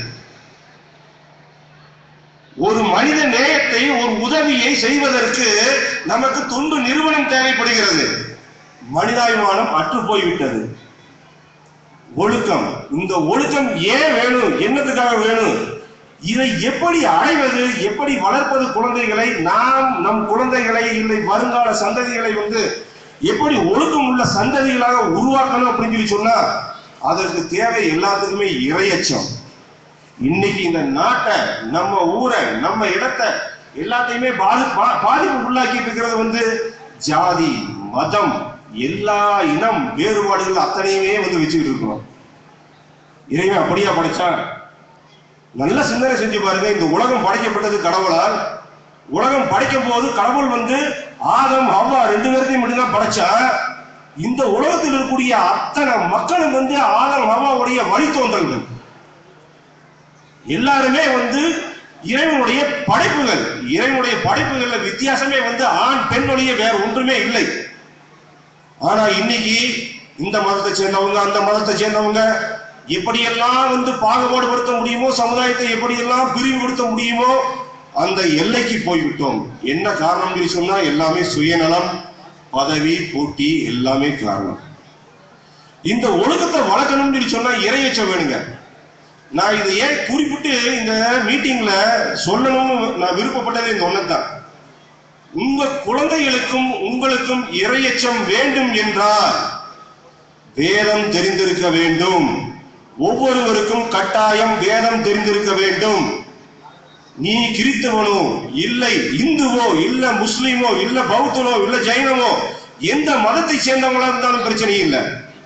ஒரு மனித நேயத்தை, ஒரு உதவியை செய்வதற்கு நமக்கு தொண்டு நிறுவனம் தேவைப்படுகிறது. மனிதாபிமானம் அற்று போய்விட்டது. ஒழுக்கம், இந்த ஒழுக்கம் ஏன் வேணும், என்னத்துக்காக வேணும், இதை எப்படி அடைவது, எப்படி வளர்ப்பது, குழந்தைகளை நாம் நம் குழந்தைகளை இல்லை வருங்கால சந்ததிகளை வந்து எப்படி ஒழுக்கம் உள்ள சந்ததிகளாக உருவாக்கணும் அப்படின்னு சொல்லி சொன்னா அதற்கு தேவை எல்லாத்துக்குமே இறையச்சம். இன்னைக்கு இந்த நாட்டை, நம்ம ஊரை, நம்ம இடத்தை எல்லாத்தையுமே பாதி பாதிப்பு உள்ளாக்கிட்டு இருக்கிறது வந்து ஜாதி, மதம், எல்லா இனம் வேறுபாடுகள் அத்தனையுமே வந்து வச்சுக்கிட்டு இருக்கிறோம். இறைவன் அப்படியா படைச்சா? நல்ல சிந்தனை செஞ்சு பாருங்க. இந்த உலகம் படைக்கப்பட்டது கடவுளால். உலகம் படைக்கும் போது கடவுள் வந்து ஆதம் ஹவ்வா ரெண்டு பேர்த்தையும் மட்டும்தான் படைச்சா. இந்த உலகத்தில் இருக்கக்கூடிய அத்தனை மக்களும் வந்து ஆதம் ஹவ்வாவுடைய வழித்தோன்றல்கள். எல்லாருமே வந்து இறைவனுடைய படைப்புகள். இறைவனுடைய படைப்புகள்ல வித்தியாசமே வந்து ஆண் பெண் வழியே வேற ஒன்றுமே இல்லை. ஆனா இன்னைக்கு இந்த மதத்தை சேர்ந்தவங்க, அந்த மதத்தை சேர்ந்தவங்க எப்படியெல்லாம் வந்து பாகுபாடுபடுத்த முடியுமோ, சமுதாயத்தை எப்படியெல்லாம் பிரிவுபடுத்த முடியுமோ அந்த எல்லைக்கு போய்விட்டோம். என்ன காரணம் சொன்னா எல்லாமே சுயநலம், பதவி, போட்டி, எல்லாமே காரணம். இந்த ஒழுக்கத்தை வளர்க்கணும்னு சொன்னா இறையச்சம் வேணுங்க. நான் இதை ஏன் குறிப்பிட்டு இந்த மீட்டிங்ல சொல்லணும்னு நான் விருப்பப்பட்டது இந்த ஒண்ணுதான். உங்க குழந்தைகளுக்கும் உங்களுக்கும் இறையச்சம் வேண்டும் என்றால் வேதம் தெரிந்திருக்க வேண்டும். ஒவ்வொருவருக்கும் கட்டாயம் வேதம் தெரிந்திருக்க வேண்டும். நீ கிறிஸ்தவனோ இல்லை இந்துவோ இல்ல முஸ்லிமோ இல்ல பௌத்தனோ இல்ல ஜெயினமோ எந்த மதத்தை சேர்ந்தவங்களா இருந்தாலும் பிரச்சனை இல்லை.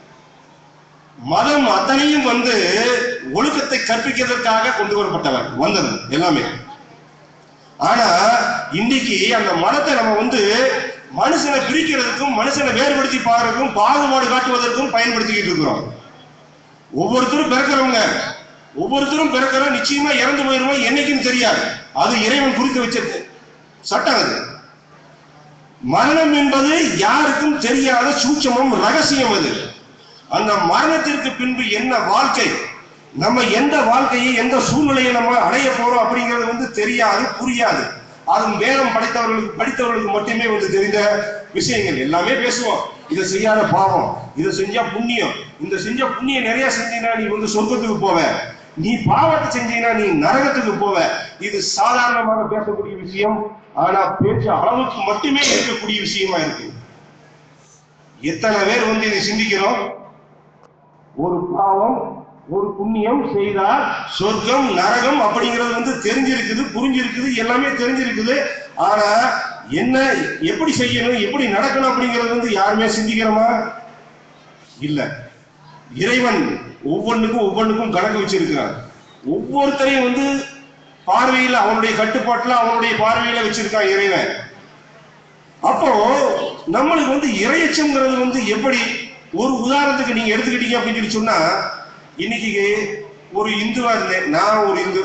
மதம் அத்தனையும் வந்து ஒழுக்கத்தை கற்பிக்கிறதுக்காக கொண்டு வரப்பட்டவர் வந்தது எல்லாமே. ஆனா இன்னைக்கு அந்த மதத்தை நம்ம வந்து மனுஷனை பிரிக்கிறதுக்கும் மனுஷனை வேறுபடுத்தி பார்க்கறதுக்கும் பாகுபாடு காட்டுவதற்கும் பயன்படுத்திக்கிட்டு இருக்கிறோம். ஒவ்வொருத்தரும் பிறக்கிறவங்க, ஒவ்வொருத்தரும் பிறக்கிற நிச்சயமா இறந்து போயிருவோம், என்னைக்குன்னு தெரியாது. அது இறைவன் குறித்து வச்சது சட்டம். அது மரணம் என்பது யாருக்கும் தெரியாத சூட்சமும் ரகசியம். அது அந்த மரணத்திற்கு பின்பு என்ன வாழ்க்கை, நம்ம எந்த வாழ்க்கையை எந்த சூழ்நிலையை நம்ம அடைய போறோம் அப்படிங்கிறது வந்து தெரியாது, புரியாது. அது வேதம் படித்தவர்களுக்கு படித்தவர்களுக்கு மட்டுமே வந்து தெரிந்த விஷயங்கள். எல்லாமே பேசுவோம், இதை செய்யாத பாவம், இதை செஞ்சா புண்ணியம், இந்த செஞ்ச புண்ணியம் நிறைய செஞ்சீங்கன்னா நீ வந்து சொர்க்கத்துக்கு போவ, நீ பாவத்தை செஞ்சீங்கன்னா நீ நரகத்துக்கு போவ. இது சாதாரணமாக பேசக்கூடிய விஷயம். ஆனா பேச்சு அளவுக்கு மட்டுமே இருக்கக்கூடிய விஷயமா இருக்கு. எத்தனை பேர் வந்து இதை சிந்திக்கிறோம்? ஒரு பாவம் ஒரு புண்ணியம் செய்தால் சொர்க்கம் நரகம் அப்படிங்கிறது வந்து தெரிஞ்சிருக்குது, புரிஞ்சிருக்குது, எல்லாமே தெரிஞ்சிருக்குது. ஆனா என்ன எப்படி செய்யணும், எப்படி நடக்கணும் அப்படிங்கிறது வந்து யாருமே சிந்திக்கிறோமா? இல்ல. இறைவன் ஒவ்வொன்றுக்கும் ஒவ்வொன்றுக்கும் கணக்கு வச்சிருக்கிறார். ஒவ்வொருத்தரையும் வந்து பார்வையில் அவனுடைய கட்டுப்பாட்டுல அவனுடைய பார்வையில வச்சிருக்கான் இறைவன். அப்போ நம்மளுக்கு வந்து இறையச்சம்ங்கிறது வந்து எப்படி, ஒரு உதாரணத்துக்கு நீங்க எடுத்துக்கிட்டீங்க அப்படின்னு சொல்லி சொன்னா, இன்னைக்கு ஒரு இந்துவா இருந்தேன், நான் ஒரு இந்து,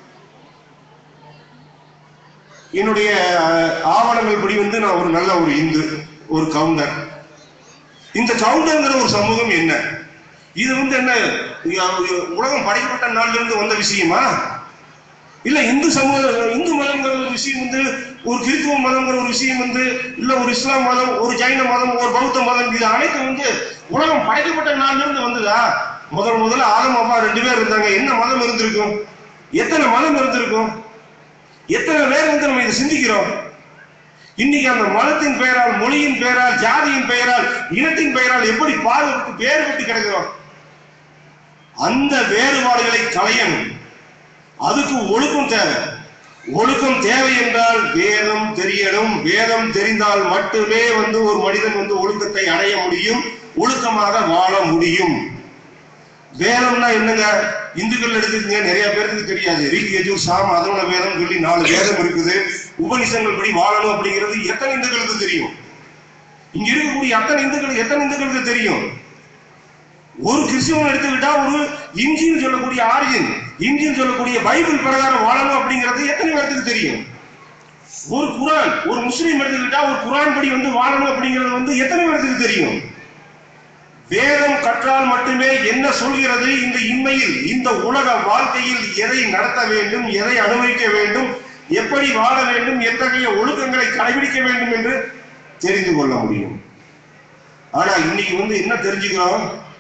என்னுடைய ஆவணங்கள் படி வந்து நான் ஒரு நல்ல ஒரு இந்து, ஒரு கவுண்டர். இந்த கவுண்டர்ங்கிற ஒரு சமூகம் என்ன, இது வந்து என்ன உலகம் படைக்கப்பட்ட நாள்ல இருந்து வந்த விஷயமா? இல்ல இந்து சமூக இந்து மதம்ங்கிற ஒரு விஷயம் வந்து ஒரு கிறிஸ்துவ மதம்ங்கிற ஒரு விஷயம் வந்து இல்ல ஒரு இஸ்லாம் மதம் ஒரு ஜைன மதம் ஒரு பௌத்த மதம் இது அனைத்தும் வந்து உலகம் படைக்கப்பட்ட நாள்ல இருந்து வந்ததா? முதல் முதல்ல ஆதம் அப்பா ரெண்டு பேர் இருந்தாங்க. என்ன மதம் இருந்திருக்கும்? எத்தனை மதம் இருந்திருக்கும்? எத்தனை பேர் வந்து நம்ம இதை சிந்திக்கிறோம்? இன்னைக்கு அந்த மதத்தின் பெயரால், மொழியின் பெயரால், ஜாதியின் பெயரால், இனத்தின் பெயரால் எப்படி பாதுகாப்பு வேறுபட்டு கிடக்கிறோம். அந்த வேறுபாடுகளை களையணும். அதுக்கு ஒழுக்கம் தேவை. ஒழுக்கம் தேவை என்றால் வேதம் தெரியணும். வேதம் தெரிந்தால் மட்டுமே வந்து ஒரு மனிதன் வந்து ஒழுக்கத்தை அடைய முடியும், ஒழுக்கமாக வாழ முடியும். வேதம்னா என்னங்க? இந்துக்கள் எடுத்துக்கீங்க, நிறைய பேருக்கு தெரியாது. ரிக் யஜுர் சாம் அதர்வண வேதம் சொல்லி நாலு வேதம் இருக்குது. உபநிஷங்கள் படி வாழணும் அப்படிங்கிறது எத்தனை இந்துக்களுக்கு தெரியும்? இங்க இருக்கக்கூடிய அத்தனை இந்துக்கள் எத்தனை இந்துக்களுக்கு தெரியும்? ஒரு கிறிஸ்துவன் எடுத்துக்கிட்டா ஒரு இஞ்சின்னு சொல்லக்கூடிய ஆரிஜின், இஞ்சின்னு சொல்லக்கூடிய பைபிள் பிரகாரம் வாழணும் அப்படிங்கிறது எத்தனை பேருக்கு தெரியும்? ஒரு குரான், ஒரு முஸ்லீம் எடுத்துக்கிட்டா ஒரு குரான் படி வந்து வாழணும் அப்படிங்கிறது வந்து எத்தனை பேருக்கு தெரியும்? வேதம் கற்றால் மட்டுமே என்ன சொல்கிறது, இந்த இன்மையில் இந்த உலக வாழ்க்கையில் எதை நடத்த வேண்டும், எதை அனுபவிக்க வேண்டும், எப்படி வாழ வேண்டும், எத்தகைய ஒழுக்கங்களை கடைபிடிக்க வேண்டும் என்று தெரிந்து கொள்ள முடியும். ஆனா இன்னைக்கு வந்து என்ன தெரிஞ்சுக்கிறோம்?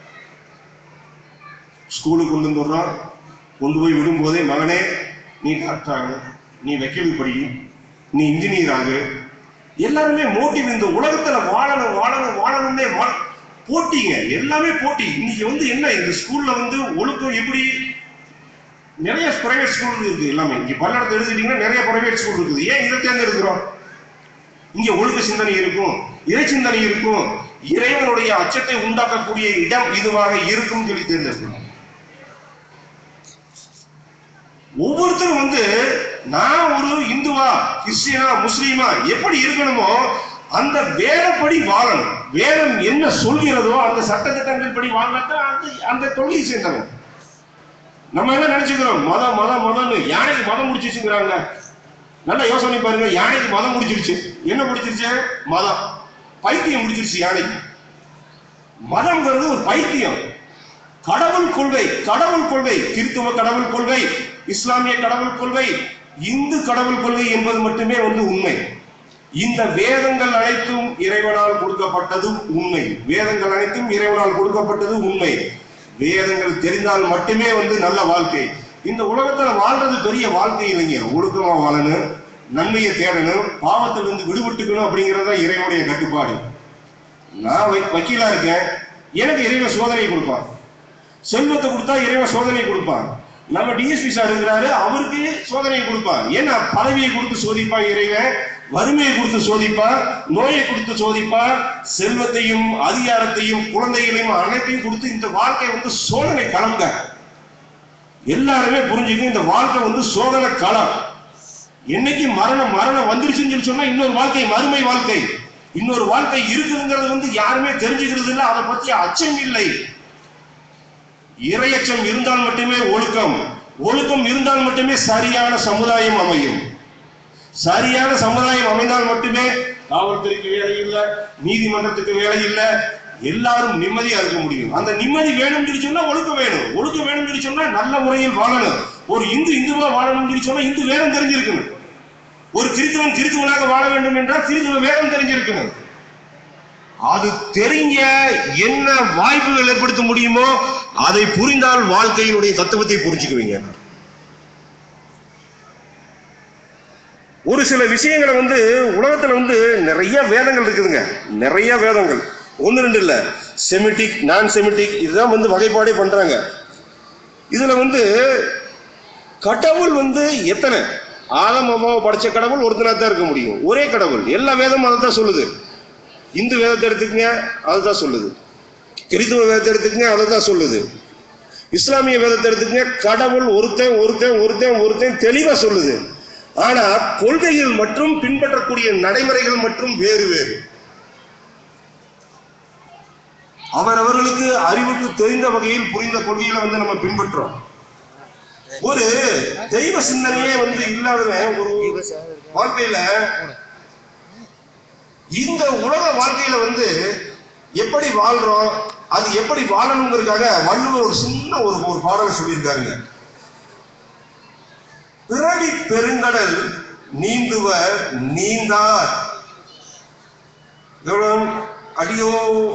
ஸ்கூலுக்கு கொண்டு வந்துடுறோம், கொண்டு போய் விடும் போதே மகனே நீ டாக்டர் ஆகு, நீ வக்கீல் படி, நீ இன்ஜினியர் ஆகு. எல்லாருமே மோட்டிவ் இந்த உலகத்துல வாழணும் வாழணும் வாழணும்னே போட்டிங்க, எல்லாமே போட்டி. இன்னைக்கு வந்து என்ன இந்த ஸ்கூல்ல வந்து ஒழுக்கம் எப்படி? நிறைய பிரைவேட் ஸ்கூல் இருக்கு. எல்லாமே இங்க பல்லடத்தை எடுத்துட்டீங்கன்னா நிறைய பிரைவேட் ஸ்கூல் இருக்குது. ஏன் இதை தேர்ந்தெடுக்கிறோம்? இங்க ஒழுக்க சிந்தனை இருக்கும், இறை சிந்தனை இருக்கும், இறைவனுடைய அச்சத்தை உண்டாக்கக்கூடிய இடம் இதுவாக இருக்கும் சொல்லி தேர்ந்தெடுக்கணும். ஒவ்வொருத்தரும் வந்து நான் ஒரு இந்துவா, கிறிஸ்டியனா, முஸ்லீமா எப்படி இருக்கணுமோ அந்த வேதப்படி வாழணும். வேதம் என்ன சொல்கிறதோ அந்த சட்டத்திட்டங்கள் படி வாழ்ந்தா அந்த அந்த தொழிலை சேர்ந்தவன். நம்ம என்ன நினைச்சுக்கிறோம்? மதம் மதம் மதம்னு. யானைக்கு மதம் முடிச்சிருச்சுங்கிறாங்க. நல்லா யோசனை பாருங்க. யானைக்கு மதம் முடிச்சிருச்சு. என்ன முடிச்சிருச்சு? மதம். பைத்தியம் முடிச்சிருச்சு யானைக்கு. மதம்ங்கிறது ஒரு பைத்தியம். கடவுள் கொள்கை, கடவுள் கொள்கை, கிறிஸ்துவ கடவுள் கொள்கை, இஸ்லாமிய கடவுள் கொள்கை, இந்து கடவுள் கொள்கை என்பது மட்டுமே வந்து உண்மை. இந்த வேதங்கள் அனைத்தும் இறைவனால் கொடுக்கப்பட்டது உண்மை. வேதங்கள் அனைத்தும் இறைவனால் கொடுக்கப்பட்டது உண்மை. வேதங்கள் தெரிந்தால் மட்டுமே வந்து நல்ல வாழ்க்கை. இந்த உலகத்துல வாழ்றது பெரிய வாழ்க்கை இல்லைங்க. ஒழுக்கமா வாழணும், நன்மையை தேடணும், பாவத்திலிருந்து விடுபட்டுக்கணும் அப்படிங்கிறத இறைவனுடைய கட்டுப்பாடு. நான் வக்கீலா இருக்கேன், எனக்கு இறைவன் சோதனை கொடுப்பான். செல்வத்தை கொடுத்தா இறைவன் சோதனை கொடுப்பான். நம்ம டிஎஸ்பி சார் இருக்கிறாரு, அவருக்கு சோதனை கொடுப்பான். ஏன்னா பதவியை கொடுத்து சோதிப்பான் இறைவன், வறுமையை கொடுத்து சோதிப்பான், நோயை கொடுத்து சோதிப்பான், செல்வத்தையும் அதிகாரத்தையும் குழந்தைகளையும் அனைத்தையும் கொடுத்து இந்த வாழ்க்கை வந்து சோதனை களங்க. எல்லாருமே புரிஞ்சுக்க, இந்த வாழ்க்கை வந்து சோதனை களம். என்னைக்கு மரணம் மரணம் வந்துருச்சுன்னு சொன்னா இன்னொரு வாழ்க்கை, மறுமை வாழ்க்கை, இன்னொரு வாழ்க்கை இருக்குதுங்கிறது வந்து யாருமே தெரிஞ்சுக்கிறது இல்லை. அதை பத்தி அச்சம் இல்லை. இறையச்சம் இருந்தால் மட்டுமே ஒழுக்கம், ஒழுக்கம் இருந்தால் மட்டுமே சரியான சமுதாயம் அமையும். சரியான சமுதாயம் அமைந்தால் மட்டுமே காவல்துறைக்கு வேலை இல்லை, நீதிமன்றத்துக்கு வேலை இல்லை, எல்லாரும் நிம்மதியா இருக்க முடியும். அந்த நிம்மதி வேணும் சொல்லி சொன்னா ஒழுக்கம் வேணும், ஒழுக்கம் வேணும் சொல்லி சொன்னா நல்ல முறையில் வாழணும். ஒரு இந்து இந்துவா வாழணும் சொல்லி சொன்னா இந்து வேதம் தெரிஞ்சிருக்கணும். ஒரு கிறிஸ்துவன் கிறிஸ்துவனாக வாழ வேண்டும் என்றால் கிறிஸ்துவ வேதம் தெரிஞ்சிருக்கணும். அது தெரிஞ்ச என்ன வாய்ப்புகள் ஏற்படுத்த முடியுமோ அதை புரிந்தால் வாழ்க்கையினுடைய தத்துவத்தை புரிஞ்சுக்குவீங்க. ஒரு சில விஷயங்களை வந்து உலகத்துல வந்து நிறைய வேதங்கள் இருக்குதுங்க, நிறைய வேதங்கள், ஒன்னு ரெண்டு இல்ல. செமிட்டிக், நான் செமிட்டிக், இதுதான் வந்து வகைப்பாடே பண்றாங்க. இதுல வந்து கடவுள் வந்து எத்தனை? ஆதம் அம்மாவை படைச்ச கடவுள் ஒருத்தனா தான் இருக்க முடியும், ஒரே கடவுள். எல்லா வேதமும் அதை தான் சொல்லுது. இந்து வேதத்தை எடுத்துக்கங்க, அதுதான் சொல்லுது. கிறிஸ்துவ வேதத்தை எடுத்துக்கங்க, அதை தான் சொல்லுது. இஸ்லாமிய வேதத்தை எடுத்துக்கங்க, கடவுள் ஒருத்தன் ஒருத்தன் ஒருத்தன் ஒருத்தன் தெளிவா சொல்லுது. ஆனா கொள்கைகள் மற்றும் பின்பற்றக்கூடிய நடைமுறைகள் மற்றும் வேறு வேறு. அவரவர்களுக்கு அறிவுக்கு தெரிந்த வகையில் புரிந்த கொள்கைகளை வந்து நம்ம பின்பற்றோம். ஒரு தெய்வ சிந்தனையே வந்து இல்லாதவன் ஒரு வாழ்க்கையில, இந்த உலக வாழ்க்கையில வந்து எப்படி வாழ்றோம், அது எப்படி வாழணுங்கிறதுக்காக வள்ளுவர் ஒரு சின்ன ஒரு ஒரு பாடலை சொல்லியிருக்காருங்க. பிறவி பெருங்கடல் நீந்துவர் நீந்தார். அடியோ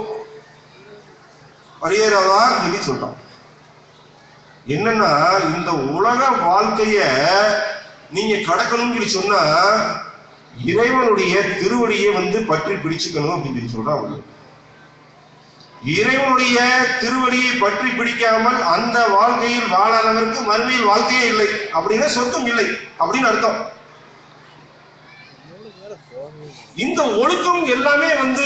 அடியேறவார் சொல்லி சொல்றான். என்னன்னா, இந்த உலக வாழ்க்கைய நீங்க கடக்கணும்னு சொல்லி சொன்னா இறைவனுடைய திருவடியை வந்து பற்றி பிடிச்சுக்கணும் அப்படின்னு சொல்லி சொல்றாங்க. இறைவனுடைய திருவடியை பற்றி பிடிக்காமல் அந்த வாழ்க்கையில் வாழாதவருக்கு மறுமையில் வாழ்க்கையே இல்லை அப்படின்னா சொர்க்கம் இல்லை அப்படின்னு அர்த்தம். இந்த ஒழுக்கம் எல்லாமே வந்து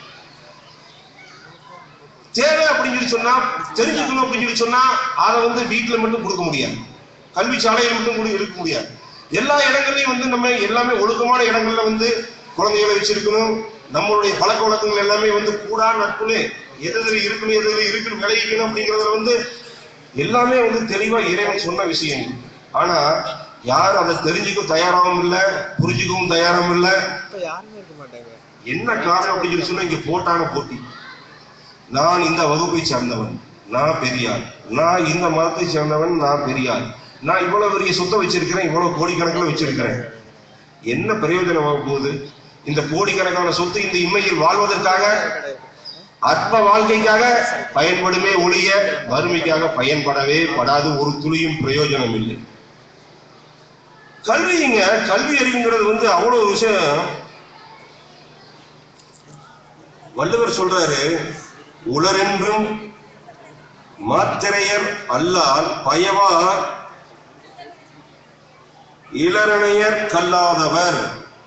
தேவை அப்படின்னு சொல்லி சொன்னா, தெரிஞ்சுக்கணும் அப்படின்னு சொல்லி சொன்னா அதை வந்து வீட்டுல மட்டும் கொடுக்க முடியாது, கல்வி சாலையில மட்டும் கூட இருக்க முடியாது. எல்லா இடங்கள்லயும் வந்து நம்ம எல்லாமே ஒழுக்கமான இடங்கள்ல வந்து குழந்தைகளை வச்சிருக்கணும். நம்மளுடைய பழக்க வழக்கங்கள் எல்லாமே வந்து கூடா நட்புன்னு எது இருக்கணும் எது இருக்குன்னு விளைவிக்கணும் அப்படிங்கறதுல வந்து எல்லாமே வந்து தெளிவா இறைவன் சொன்ன விஷயம். ஆனா யாரும் அதை தெரிஞ்சுக்கவும் தயாராகவும் இல்லை, புரிஞ்சுக்கவும் தயாராகவும் இல்லை. என்ன காரணம் அப்படின்னு சொல்லி சொன்னா, இங்க போட்டான போட்டி. நான் இந்த வகுப்பை சேர்ந்தவன், நான் பெரியார். நான் இந்த மதத்தை சேர்ந்தவன், நான் பெரியார். நான் இவ்வளவு பெரிய சொத்தை வச்சிருக்கிறேன், இவ்வளவு கோடிக்கணக்கில் வச்சிருக்கிறேன். என்ன பிரயோஜனம் போகுது? இந்த கோடிக்கணக்கான சொத்து இந்த இம்மையில் வாழ்வதற்காக, அற்ப வாழ்க்கைக்காக பயன்படுமே ஒழிய வறுமைக்காக பயன்படவே படாது. ஒரு துளியும் பிரயோஜனம் இல்லை. கல்விங்க கல்வி அறிவுங்கிறது வந்து அவ்வளவு விஷயம். வள்ளுவர் சொல்றாரு, உலரென்றும் மாத்திரையர் அல்லால் பயவார் இளரணையர் கல்லாதவர்.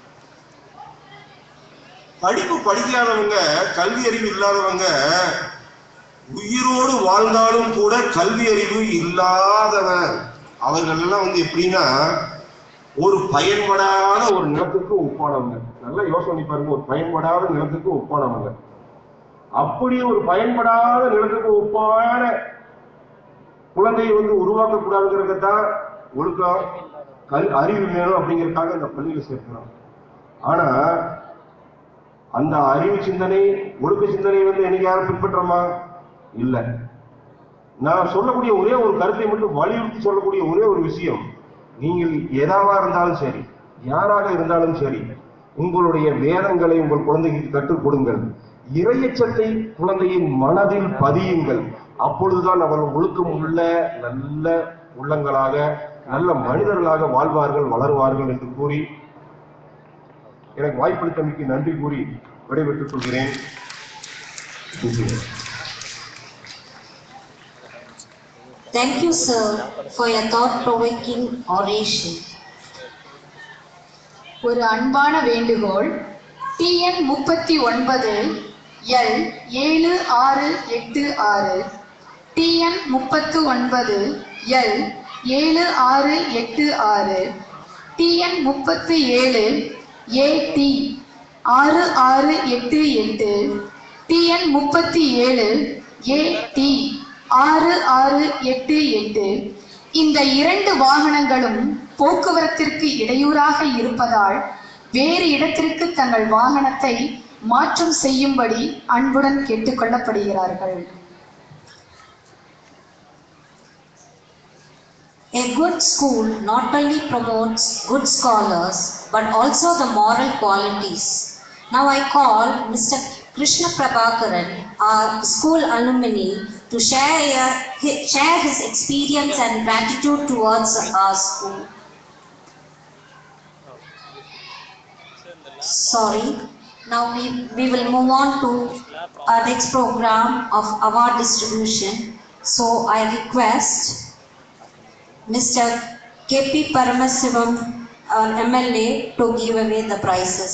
படிப்பு படிக்காதவங்க, கல்வி அறிவு இல்லாதவங்க உயிரோடு வாழ்ந்தாலும் கூட கல்வி அறிவு இல்லாதவர். அவர்கள் எல்லாம் வந்து எப்படின்னா ஒரு பயன்படாத ஒரு நிலத்துக்கு ஒப்பானவங்க. நல்லா யோசனை பாருங்க, ஒரு பயன்படாத நிலத்துக்கு ஒப்பானவங்க. அப்படி ஒரு பயன்படாத நிலத்துக்கு ஒப்பான குழந்தையை வந்து உருவாக்க கூடாதுங்கிறதான் ஒழுக்கம், கல் அறிவு வேணும் அப்படிங்கிறதுக்காக இந்த பள்ளியில சேர்க்கிறோம். ஆனா அந்த அறிவு சிந்தனை, ஒழுக்க சிந்தனை வந்து என்னைக்கு யாரும் பின்பற்றமா இல்லை. நான் சொல்லக்கூடிய ஒரே ஒரு கருத்தை மட்டும் வலியுறுத்தி சொல்லக்கூடிய ஒரே ஒரு விஷயம், நீங்கள் எதாவா இருந்தாலும் சரி, யாராக இருந்தாலும் சரி, உங்களுடைய வேதங்களை உங்கள் குழந்தைக்கு கற்றுக் கொடுங்கள். இறையச்சத்தை குழந்தையின் மனதில் பதியுங்கள். அப்பொழுதுதான் அவர்கள் ஒழுக்கம் உள்ள நல்ல உள்ளங்களாக, நல்ல மனிதர்களாக வாழ்வார்கள், வளருவார்கள் என்று கூறி எனக்கு வாய்ப்பளித்தமைக்கு நன்றி கூறி விடைபெற்றுக் கொள்கிறேன். Thank you, sir, for your thought-provoking oration. ஒரு அன்பான வேண்டுகோள். டிஎன் முப்பத்தி ஒன்பது எல் ஏழு ஆறு எட்டு ஆறு, டிஎன் முப்பத்து ஒன்பது எல் ஏழு ஆறு எட்டு ஆறு, டிஎன் முப்பத்தி ஏழு ஏடி ஆறு ஆறு எட்டு எட்டு, டிஎன் முப்பத்தி ஏழு ஏடி ஆறு ஆறு எட்டு எட்டு. இந்த இரண்டு வாகனங்களும் போக்குவரத்திற்கு இடையூறாக இருப்பதால் வேறு இடத்திற்கு தங்கள் வாகனத்தை மாற்றம் செய்யும்படி அன்புடன் கேட்டுக்கொள்ளப்படுகிறார்கள். A good school not only promotes good scholars but also the moral qualities. Now I call Mister Krishna Prabhakaran, our school alumni, to share, share his experience and gratitude towards our school. Sorry, now we, we will move on to our next program of award distribution. So I request Mister K P Paramasivam, our M L A, to give away the prizes.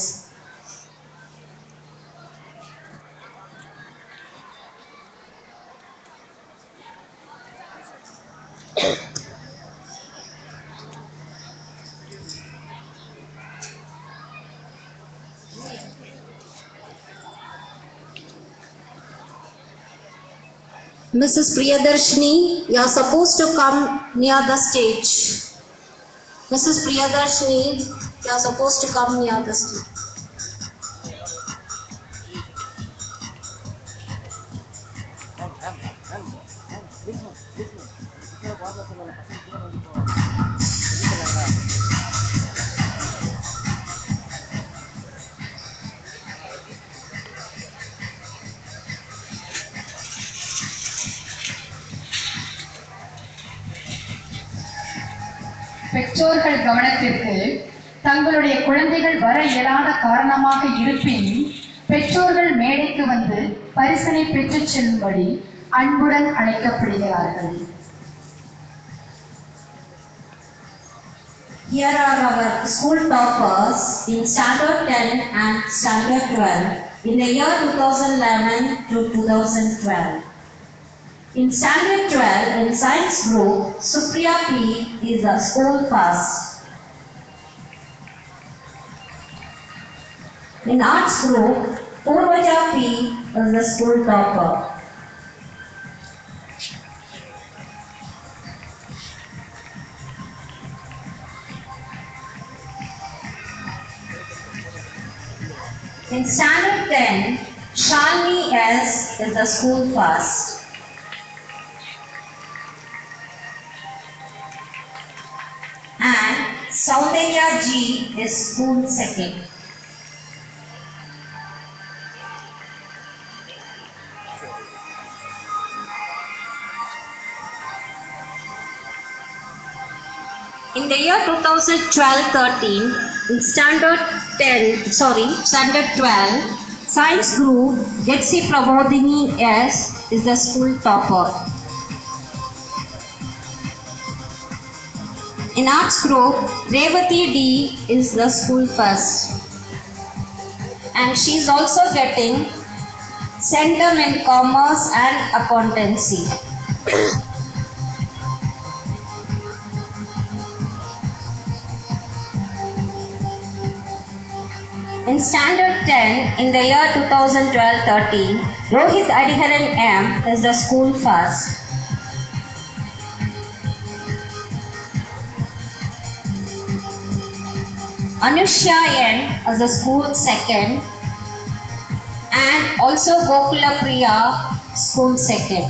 Missus Priyadarshini, you are supposed to come near the stage. Missus Priyadarshini, you are supposed to come near the stage. பெற்றோர்கள் கவனத்திற்கு. தங்களுடைய குழந்தைகள் வர இயலாத காரணமாக இருப்பின் பெற்றோர்கள் மேடைக்கு வந்து பரிசனை பெற்றுச் செல்லும்படி அன்புடன் அழைக்கப்படுகிறார்கள். Here are our school toppers in standard ten and standard twelve in the year two thousand eleven to two thousand twelve. In standard twelve in science group, Supriya P is the school first. In arts group, Purvaja P is the school topper. In standard ten, Shalini S is the school first. And Saundarya G is school second. In the year two thousand twelve thirteen, in standard ten, sorry, standard twelve, science group, Getsi Prabodhini S is the school topper. In arts group, Revati D is the school first. And she is also getting Centum in Commerce and Accountancy. In standard ten, in the year two thousand twelve thirteen, Rohit Adiharan M is the school first. Anushya N is the school second. And also Gokula Priya, school second.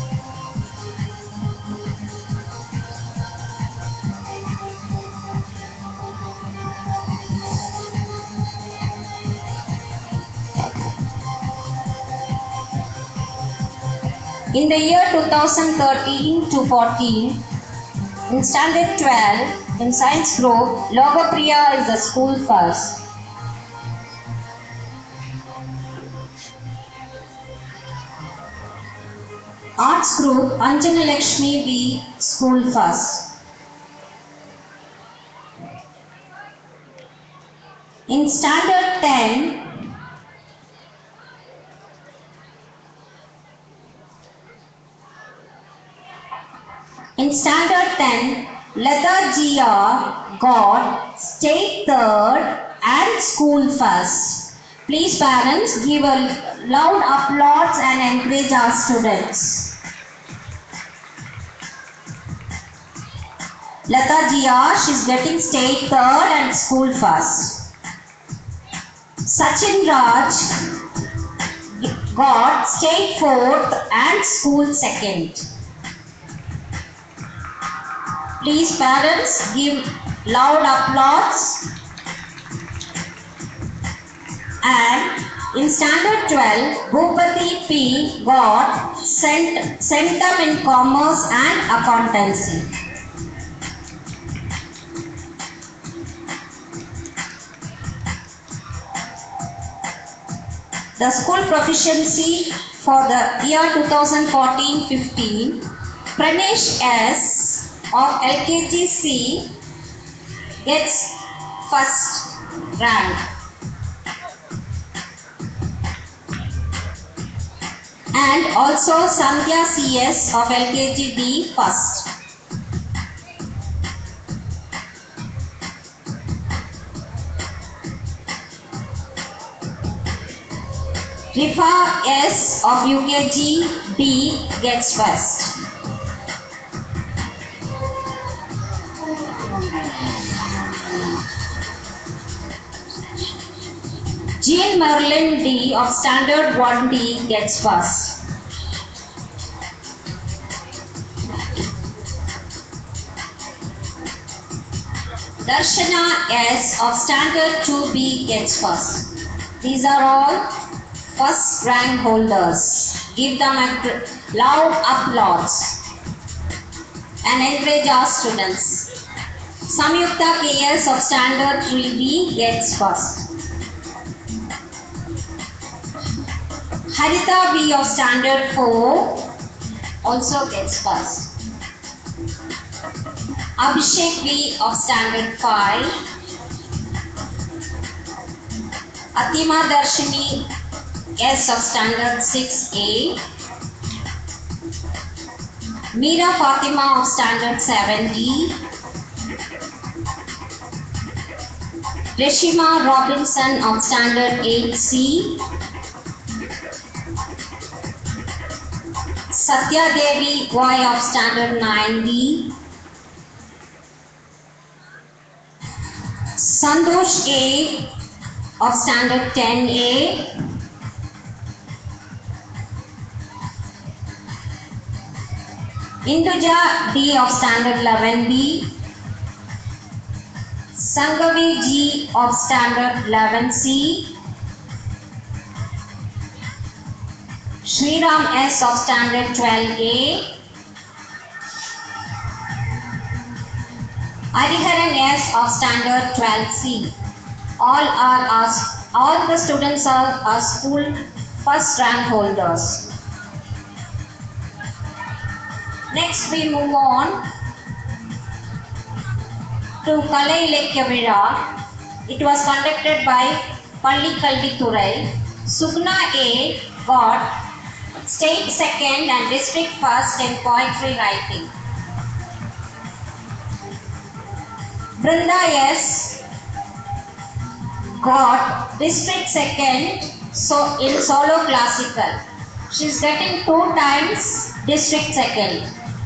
In the year two thousand thirteen to fourteen, in standard twelve, in science group, Logopriya is the school first. Arts group, Anjana Lakshmi B, school first. In standard ten, In standard ten, Lata Jia got state third and school first. Please parents give a loud applause and encourage our students. Lata Jia, she is getting state third and school first. Sachin Raj got state fourth and school second. Please parents give loud applause. And in standard twelve, Bhupati P got cent Centum in Commerce and Accountancy. The school proficiency for the year two thousand fourteen fifteen, Pranesh S of L K G C gets first rank. And also Sandhya C S of L K G D first. Rifa S of U K G D gets first. Jean Merlin D of Standard one D gets first. Darshana S of Standard two B gets first. These are all first rank holders. Give them a loud applause and encourage our students. Samyukta K S of Standard three B gets first. Harita B of Standard four also gets first. Abhishek B of Standard five. Atima Darshini S of Standard six A. Meera Fatima of Standard seven D. Reshima Robinson of Standard eight C. Satya Devi Y of Standard nine D. Santosh A of Standard ten A. Induja D of Standard eleven B. Sangavi G of Standard eleven C. Shriram S of Standard twelve A. Ariharan S of Standard twelve C. All are our, all the students are our school first rank holders. Next we move on to Kala Ilekya Vizha. It was conducted by Palli Kalvithurai. Sugna A got state second and district first in poetry writing. Brinda S got district second so in solo classical. She is getting two times district second.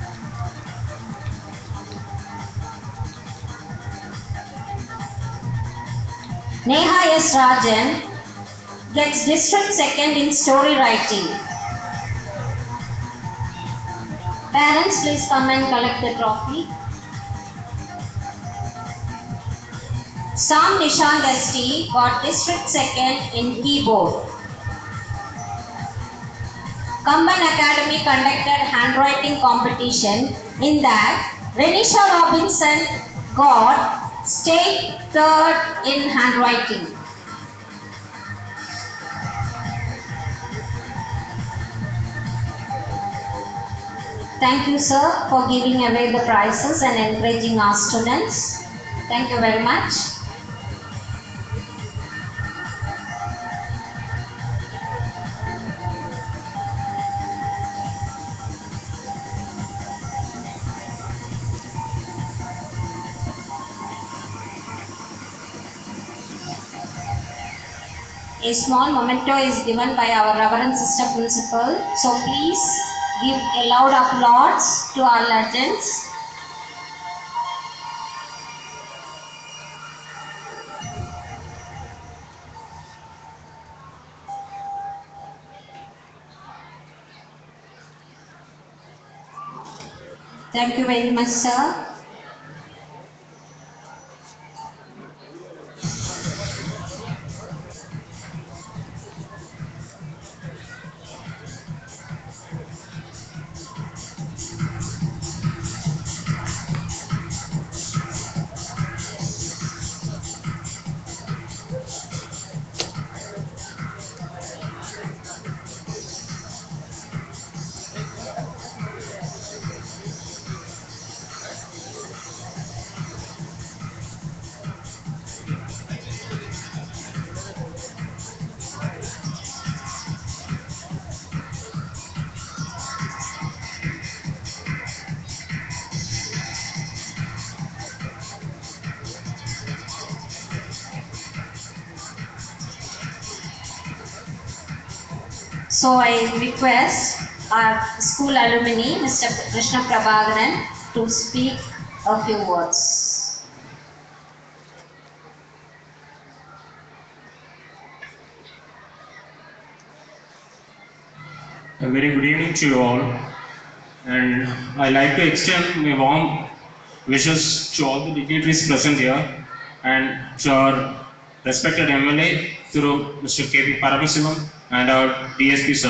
Neha S Rajan gets district second in story writing. Parents, please come and collect the trophy. Sam Nishant S T got district second in keyboard. Kamban Academy conducted handwriting competition. In that, Renisha Robinson got state third in handwriting. Thank you, sir, for giving away the prizes and encouraging our students. Thank you very much. A small memento is given by our Reverend Sister Principal. So please give a loud applause to our legends. Thank you very much, sir. So I request our school alumni, Mister Krishna Prabhakaran, to speak a few words. A very good evening to you all, and I like to extend my warm wishes to all the dignitaries present here and to our respected M L A through Mister K P Paramasivam and our D S P sir.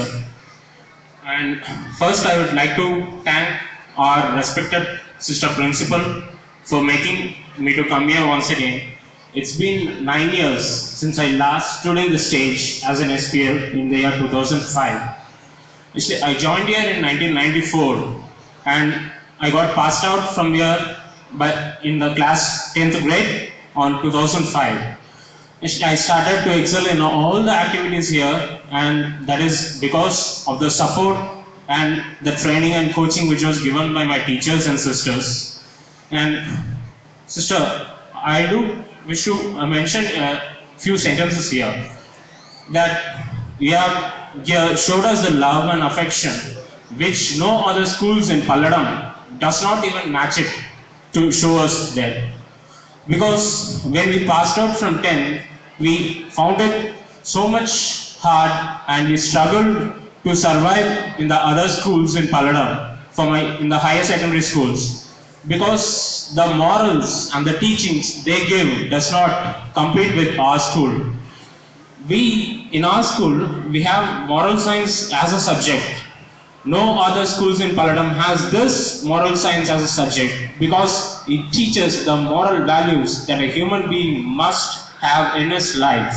And first I would like to thank our respected Sister Principal for making me to come here once again. It's been nine years since I last stood in the stage as an S P L in the year two thousand five. Actually, I joined here in nineteen ninety-four and I got passed out from here by, in the class tenth grade on two thousand five. Actually, I started to excel in all the activities here, and that is because of the support and the training and coaching which was given by my teachers and sisters. And sister, I do wish to mention a few sentences here, that you have showed us the love and affection which no other schools in Palladam does not even match it to show us that. Because when we passed out from tenth, we found it so much hard and we struggled to survive in the other schools in Palladam, for my in the higher secondary schools, because the morals and the teachings they give does not compete with our school. We in our school we have moral science as a subject. No other schools in Palladam has this moral science as a subject, because it teaches the moral values that a human being must have in his life.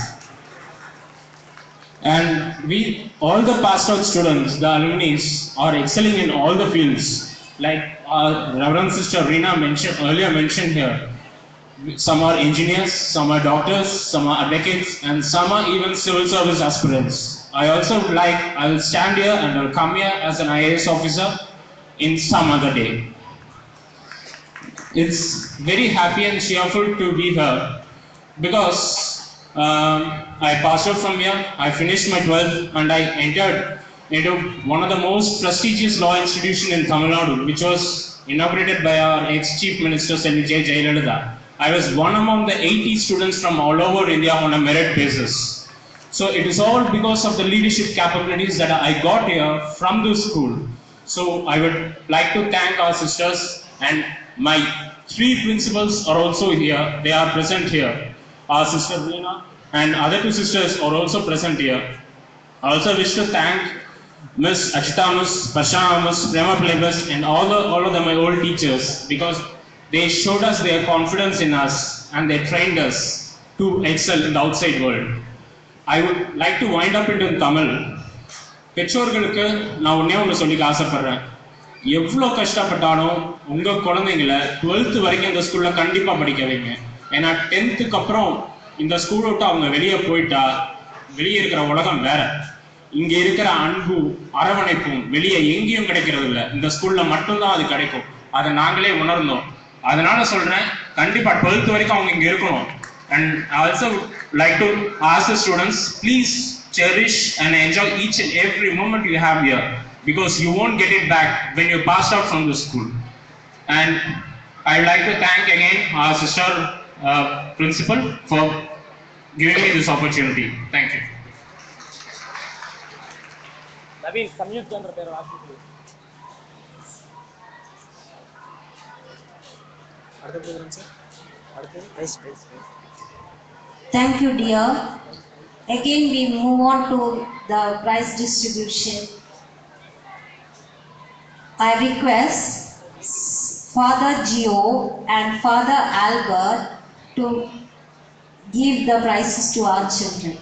And we, all the passed out students, the alumni, are excelling in all the fields. Like our Reverend Sister Reena mentioned earlier mentioned here, some are engineers, some are doctors, some are advocates, and some are even civil service aspirants. I also would like, I will stand here and I will come here as an I A S officer in some other day. It's very happy and cheerful to be here, because um, I passed out from here, I finished my twelfth and I entered into one of the most prestigious law institution in Tamil Nadu, which was inaugurated by our ex-Chief Minister Selvi J. Jayalalitha. I was one among the eighty students from all over India on a merit basis. So it is all because of the leadership capabilities that I got here from the school. So I would like to thank our sisters, and my three principals are also here. They are present here. Our sister Reena and other two sisters are also present here. I also wish to thank Miss Achita Miss, Prashana Miss, Prema Plebis, and all the all of them my old teachers, because they showed us their confidence in us and they trained us to excel in the outside world. I would like to wind up into Tamil. பெற்றோர்களுக்கு நான் ஒன்னே ஒன்று சொல்லிக்க ஆசைப்படுறேன். எவ்வளோ கஷ்டப்பட்டாலும் உங்கள் குழந்தைங்கள டுவெல்த்து வரைக்கும் இந்த ஸ்கூலில் கண்டிப்பாக படிக்க வைங்க. ஏன்னா டென்த்துக்கு அப்புறம் இந்த ஸ்கூலை விட்டு அவங்க வெளியே போயிட்டா வெளியே இருக்கிற உலகம் வேற. இங்கே இருக்கிற அன்பு அரவணைப்பும் வெளியே எங்கேயும் கிடைக்கிறது இல்லை, இந்த ஸ்கூலில் மட்டும்தான் அது கிடைக்கும். அதை நாங்களே உணர்ந்தோம். அதனால சொல்கிறேன், கண்டிப்பாக டுவெல்த்து வரைக்கும் அவங்க இங்கே இருக்கணும். And I also would like to ask the students, please cherish and enjoy each and every moment you have here, because you won't get it back when you pass out from the school. And I'd like to thank again our sister uh, principal for giving me this opportunity. Thank you. Naveen, commute center pair ask you. Other program sir? Other price price. Thank you, dear. Again, we move on to the prize distribution. I request Father Gio and Father Albert to give the prizes to our children.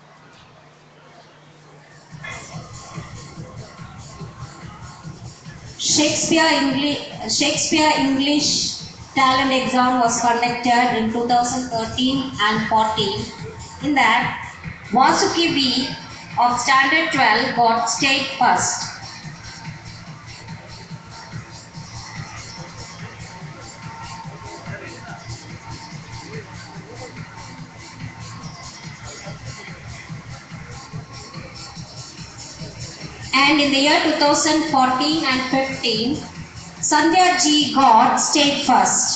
Shakespeare English, Shakespeare English talent exam was conducted in two thousand thirteen and fourteen. In that, Vasuki B of Standard twelve got state first. And in the year two thousand fourteen and fifteen, Sandhya G got state first.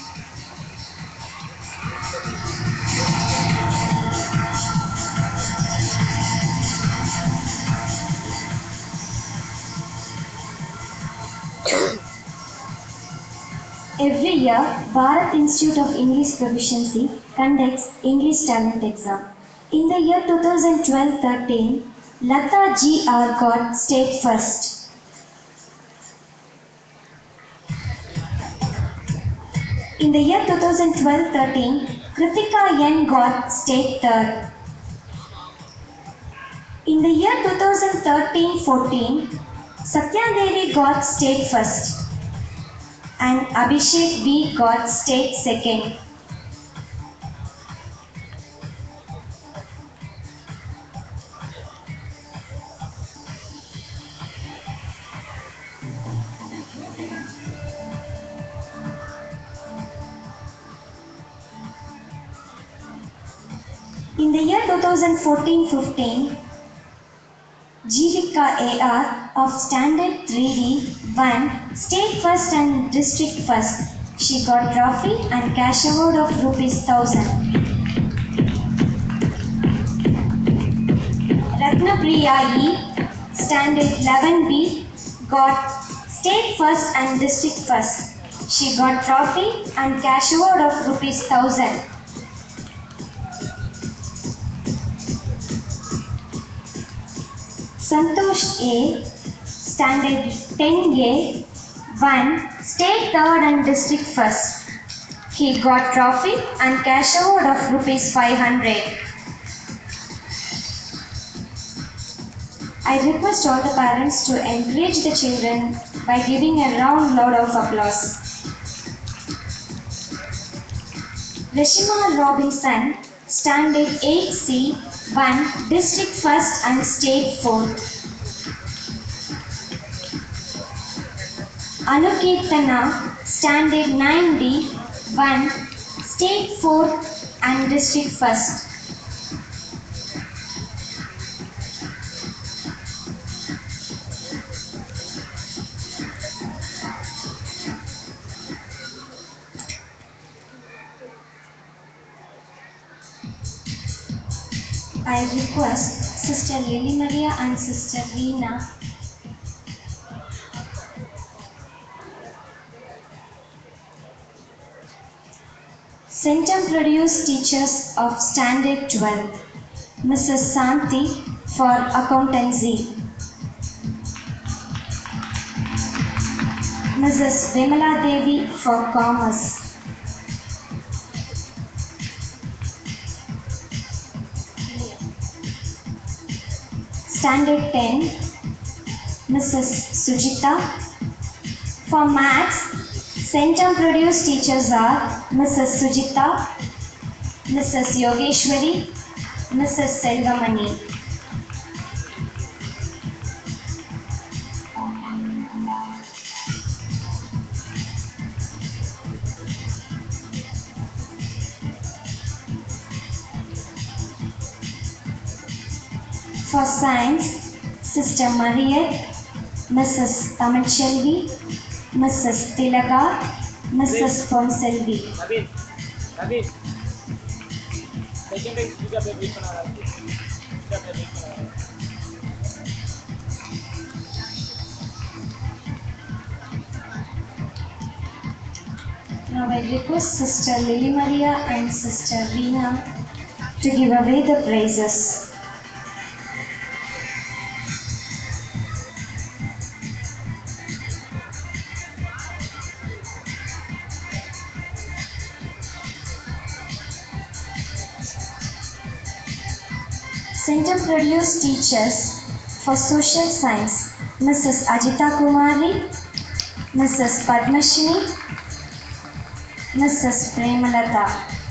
Every year, Bharat Institute of English Proficiency conducts English Talent Exam. In the year two thousand twelve thirteen, Lata G R got state first. In the year two thousand twelve thirteen, Kritika N got state third. In the year two thousand thirteen fourteen, Satya Devi got state first and Abhishek B got state second. In the year two thousand fourteen fifteen, Jivika A R of Standard three D won state first and district first. She got trophy and cash award of rupees one thousand. Ratnapriya E, Standard eleven B, got state first and district first. She got trophy and cash award of rupees one thousand. Santosh A, Standard ten A, won state third and district first. He got trophy and cash award of rupees five hundred. I request all the parents to encourage the children by giving a round loud of applause. Reshima Robinson, Standard eight C, won district first and state fourth. Anukirtana, Standard nine D, won state fourth and district first. I request Sister Lily Maria and Sister Reena Centum produced teachers of Standard twelve, Missus Santi for accountancy, Missus Vimala Devi for commerce, Standard ten, Missus Sujita. For maths, Centum produced teachers are Missus Sujita, Missus Yogeshwari, Missus Selgamani. For science, Sister Mariette, Missus Tamilchelvi, Missus Tilaga, Missus Ponselvi. Naveen, Naveen. Second time juga break பண்ண வராது. juga break பண்ண வராது. Now I request Sister Lily Maria and Sister Reena to give away the prizes. Centum produced teachers for social science, Missus Ajita Kumari, Missus Padmashini, Missus Premalata.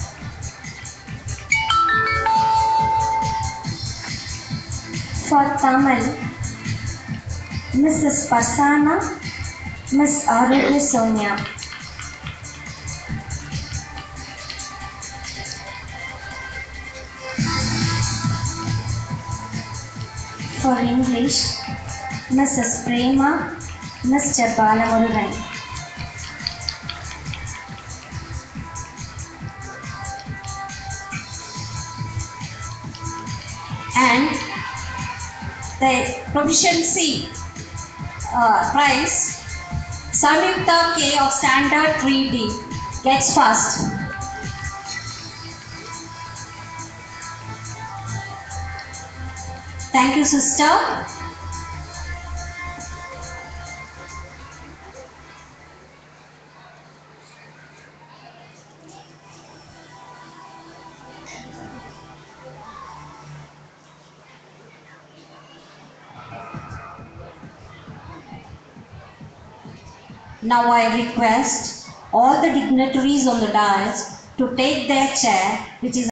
For Tamil, Missus Pasana, Miss Arugya Sonia. For English, Missus Prema, Mister Balamurugan. And the proficiency uh, prize, Samyukta K of Standard three D gets first. Thank you, sister. Now I request all the dignitaries on the dais to take their chair, which is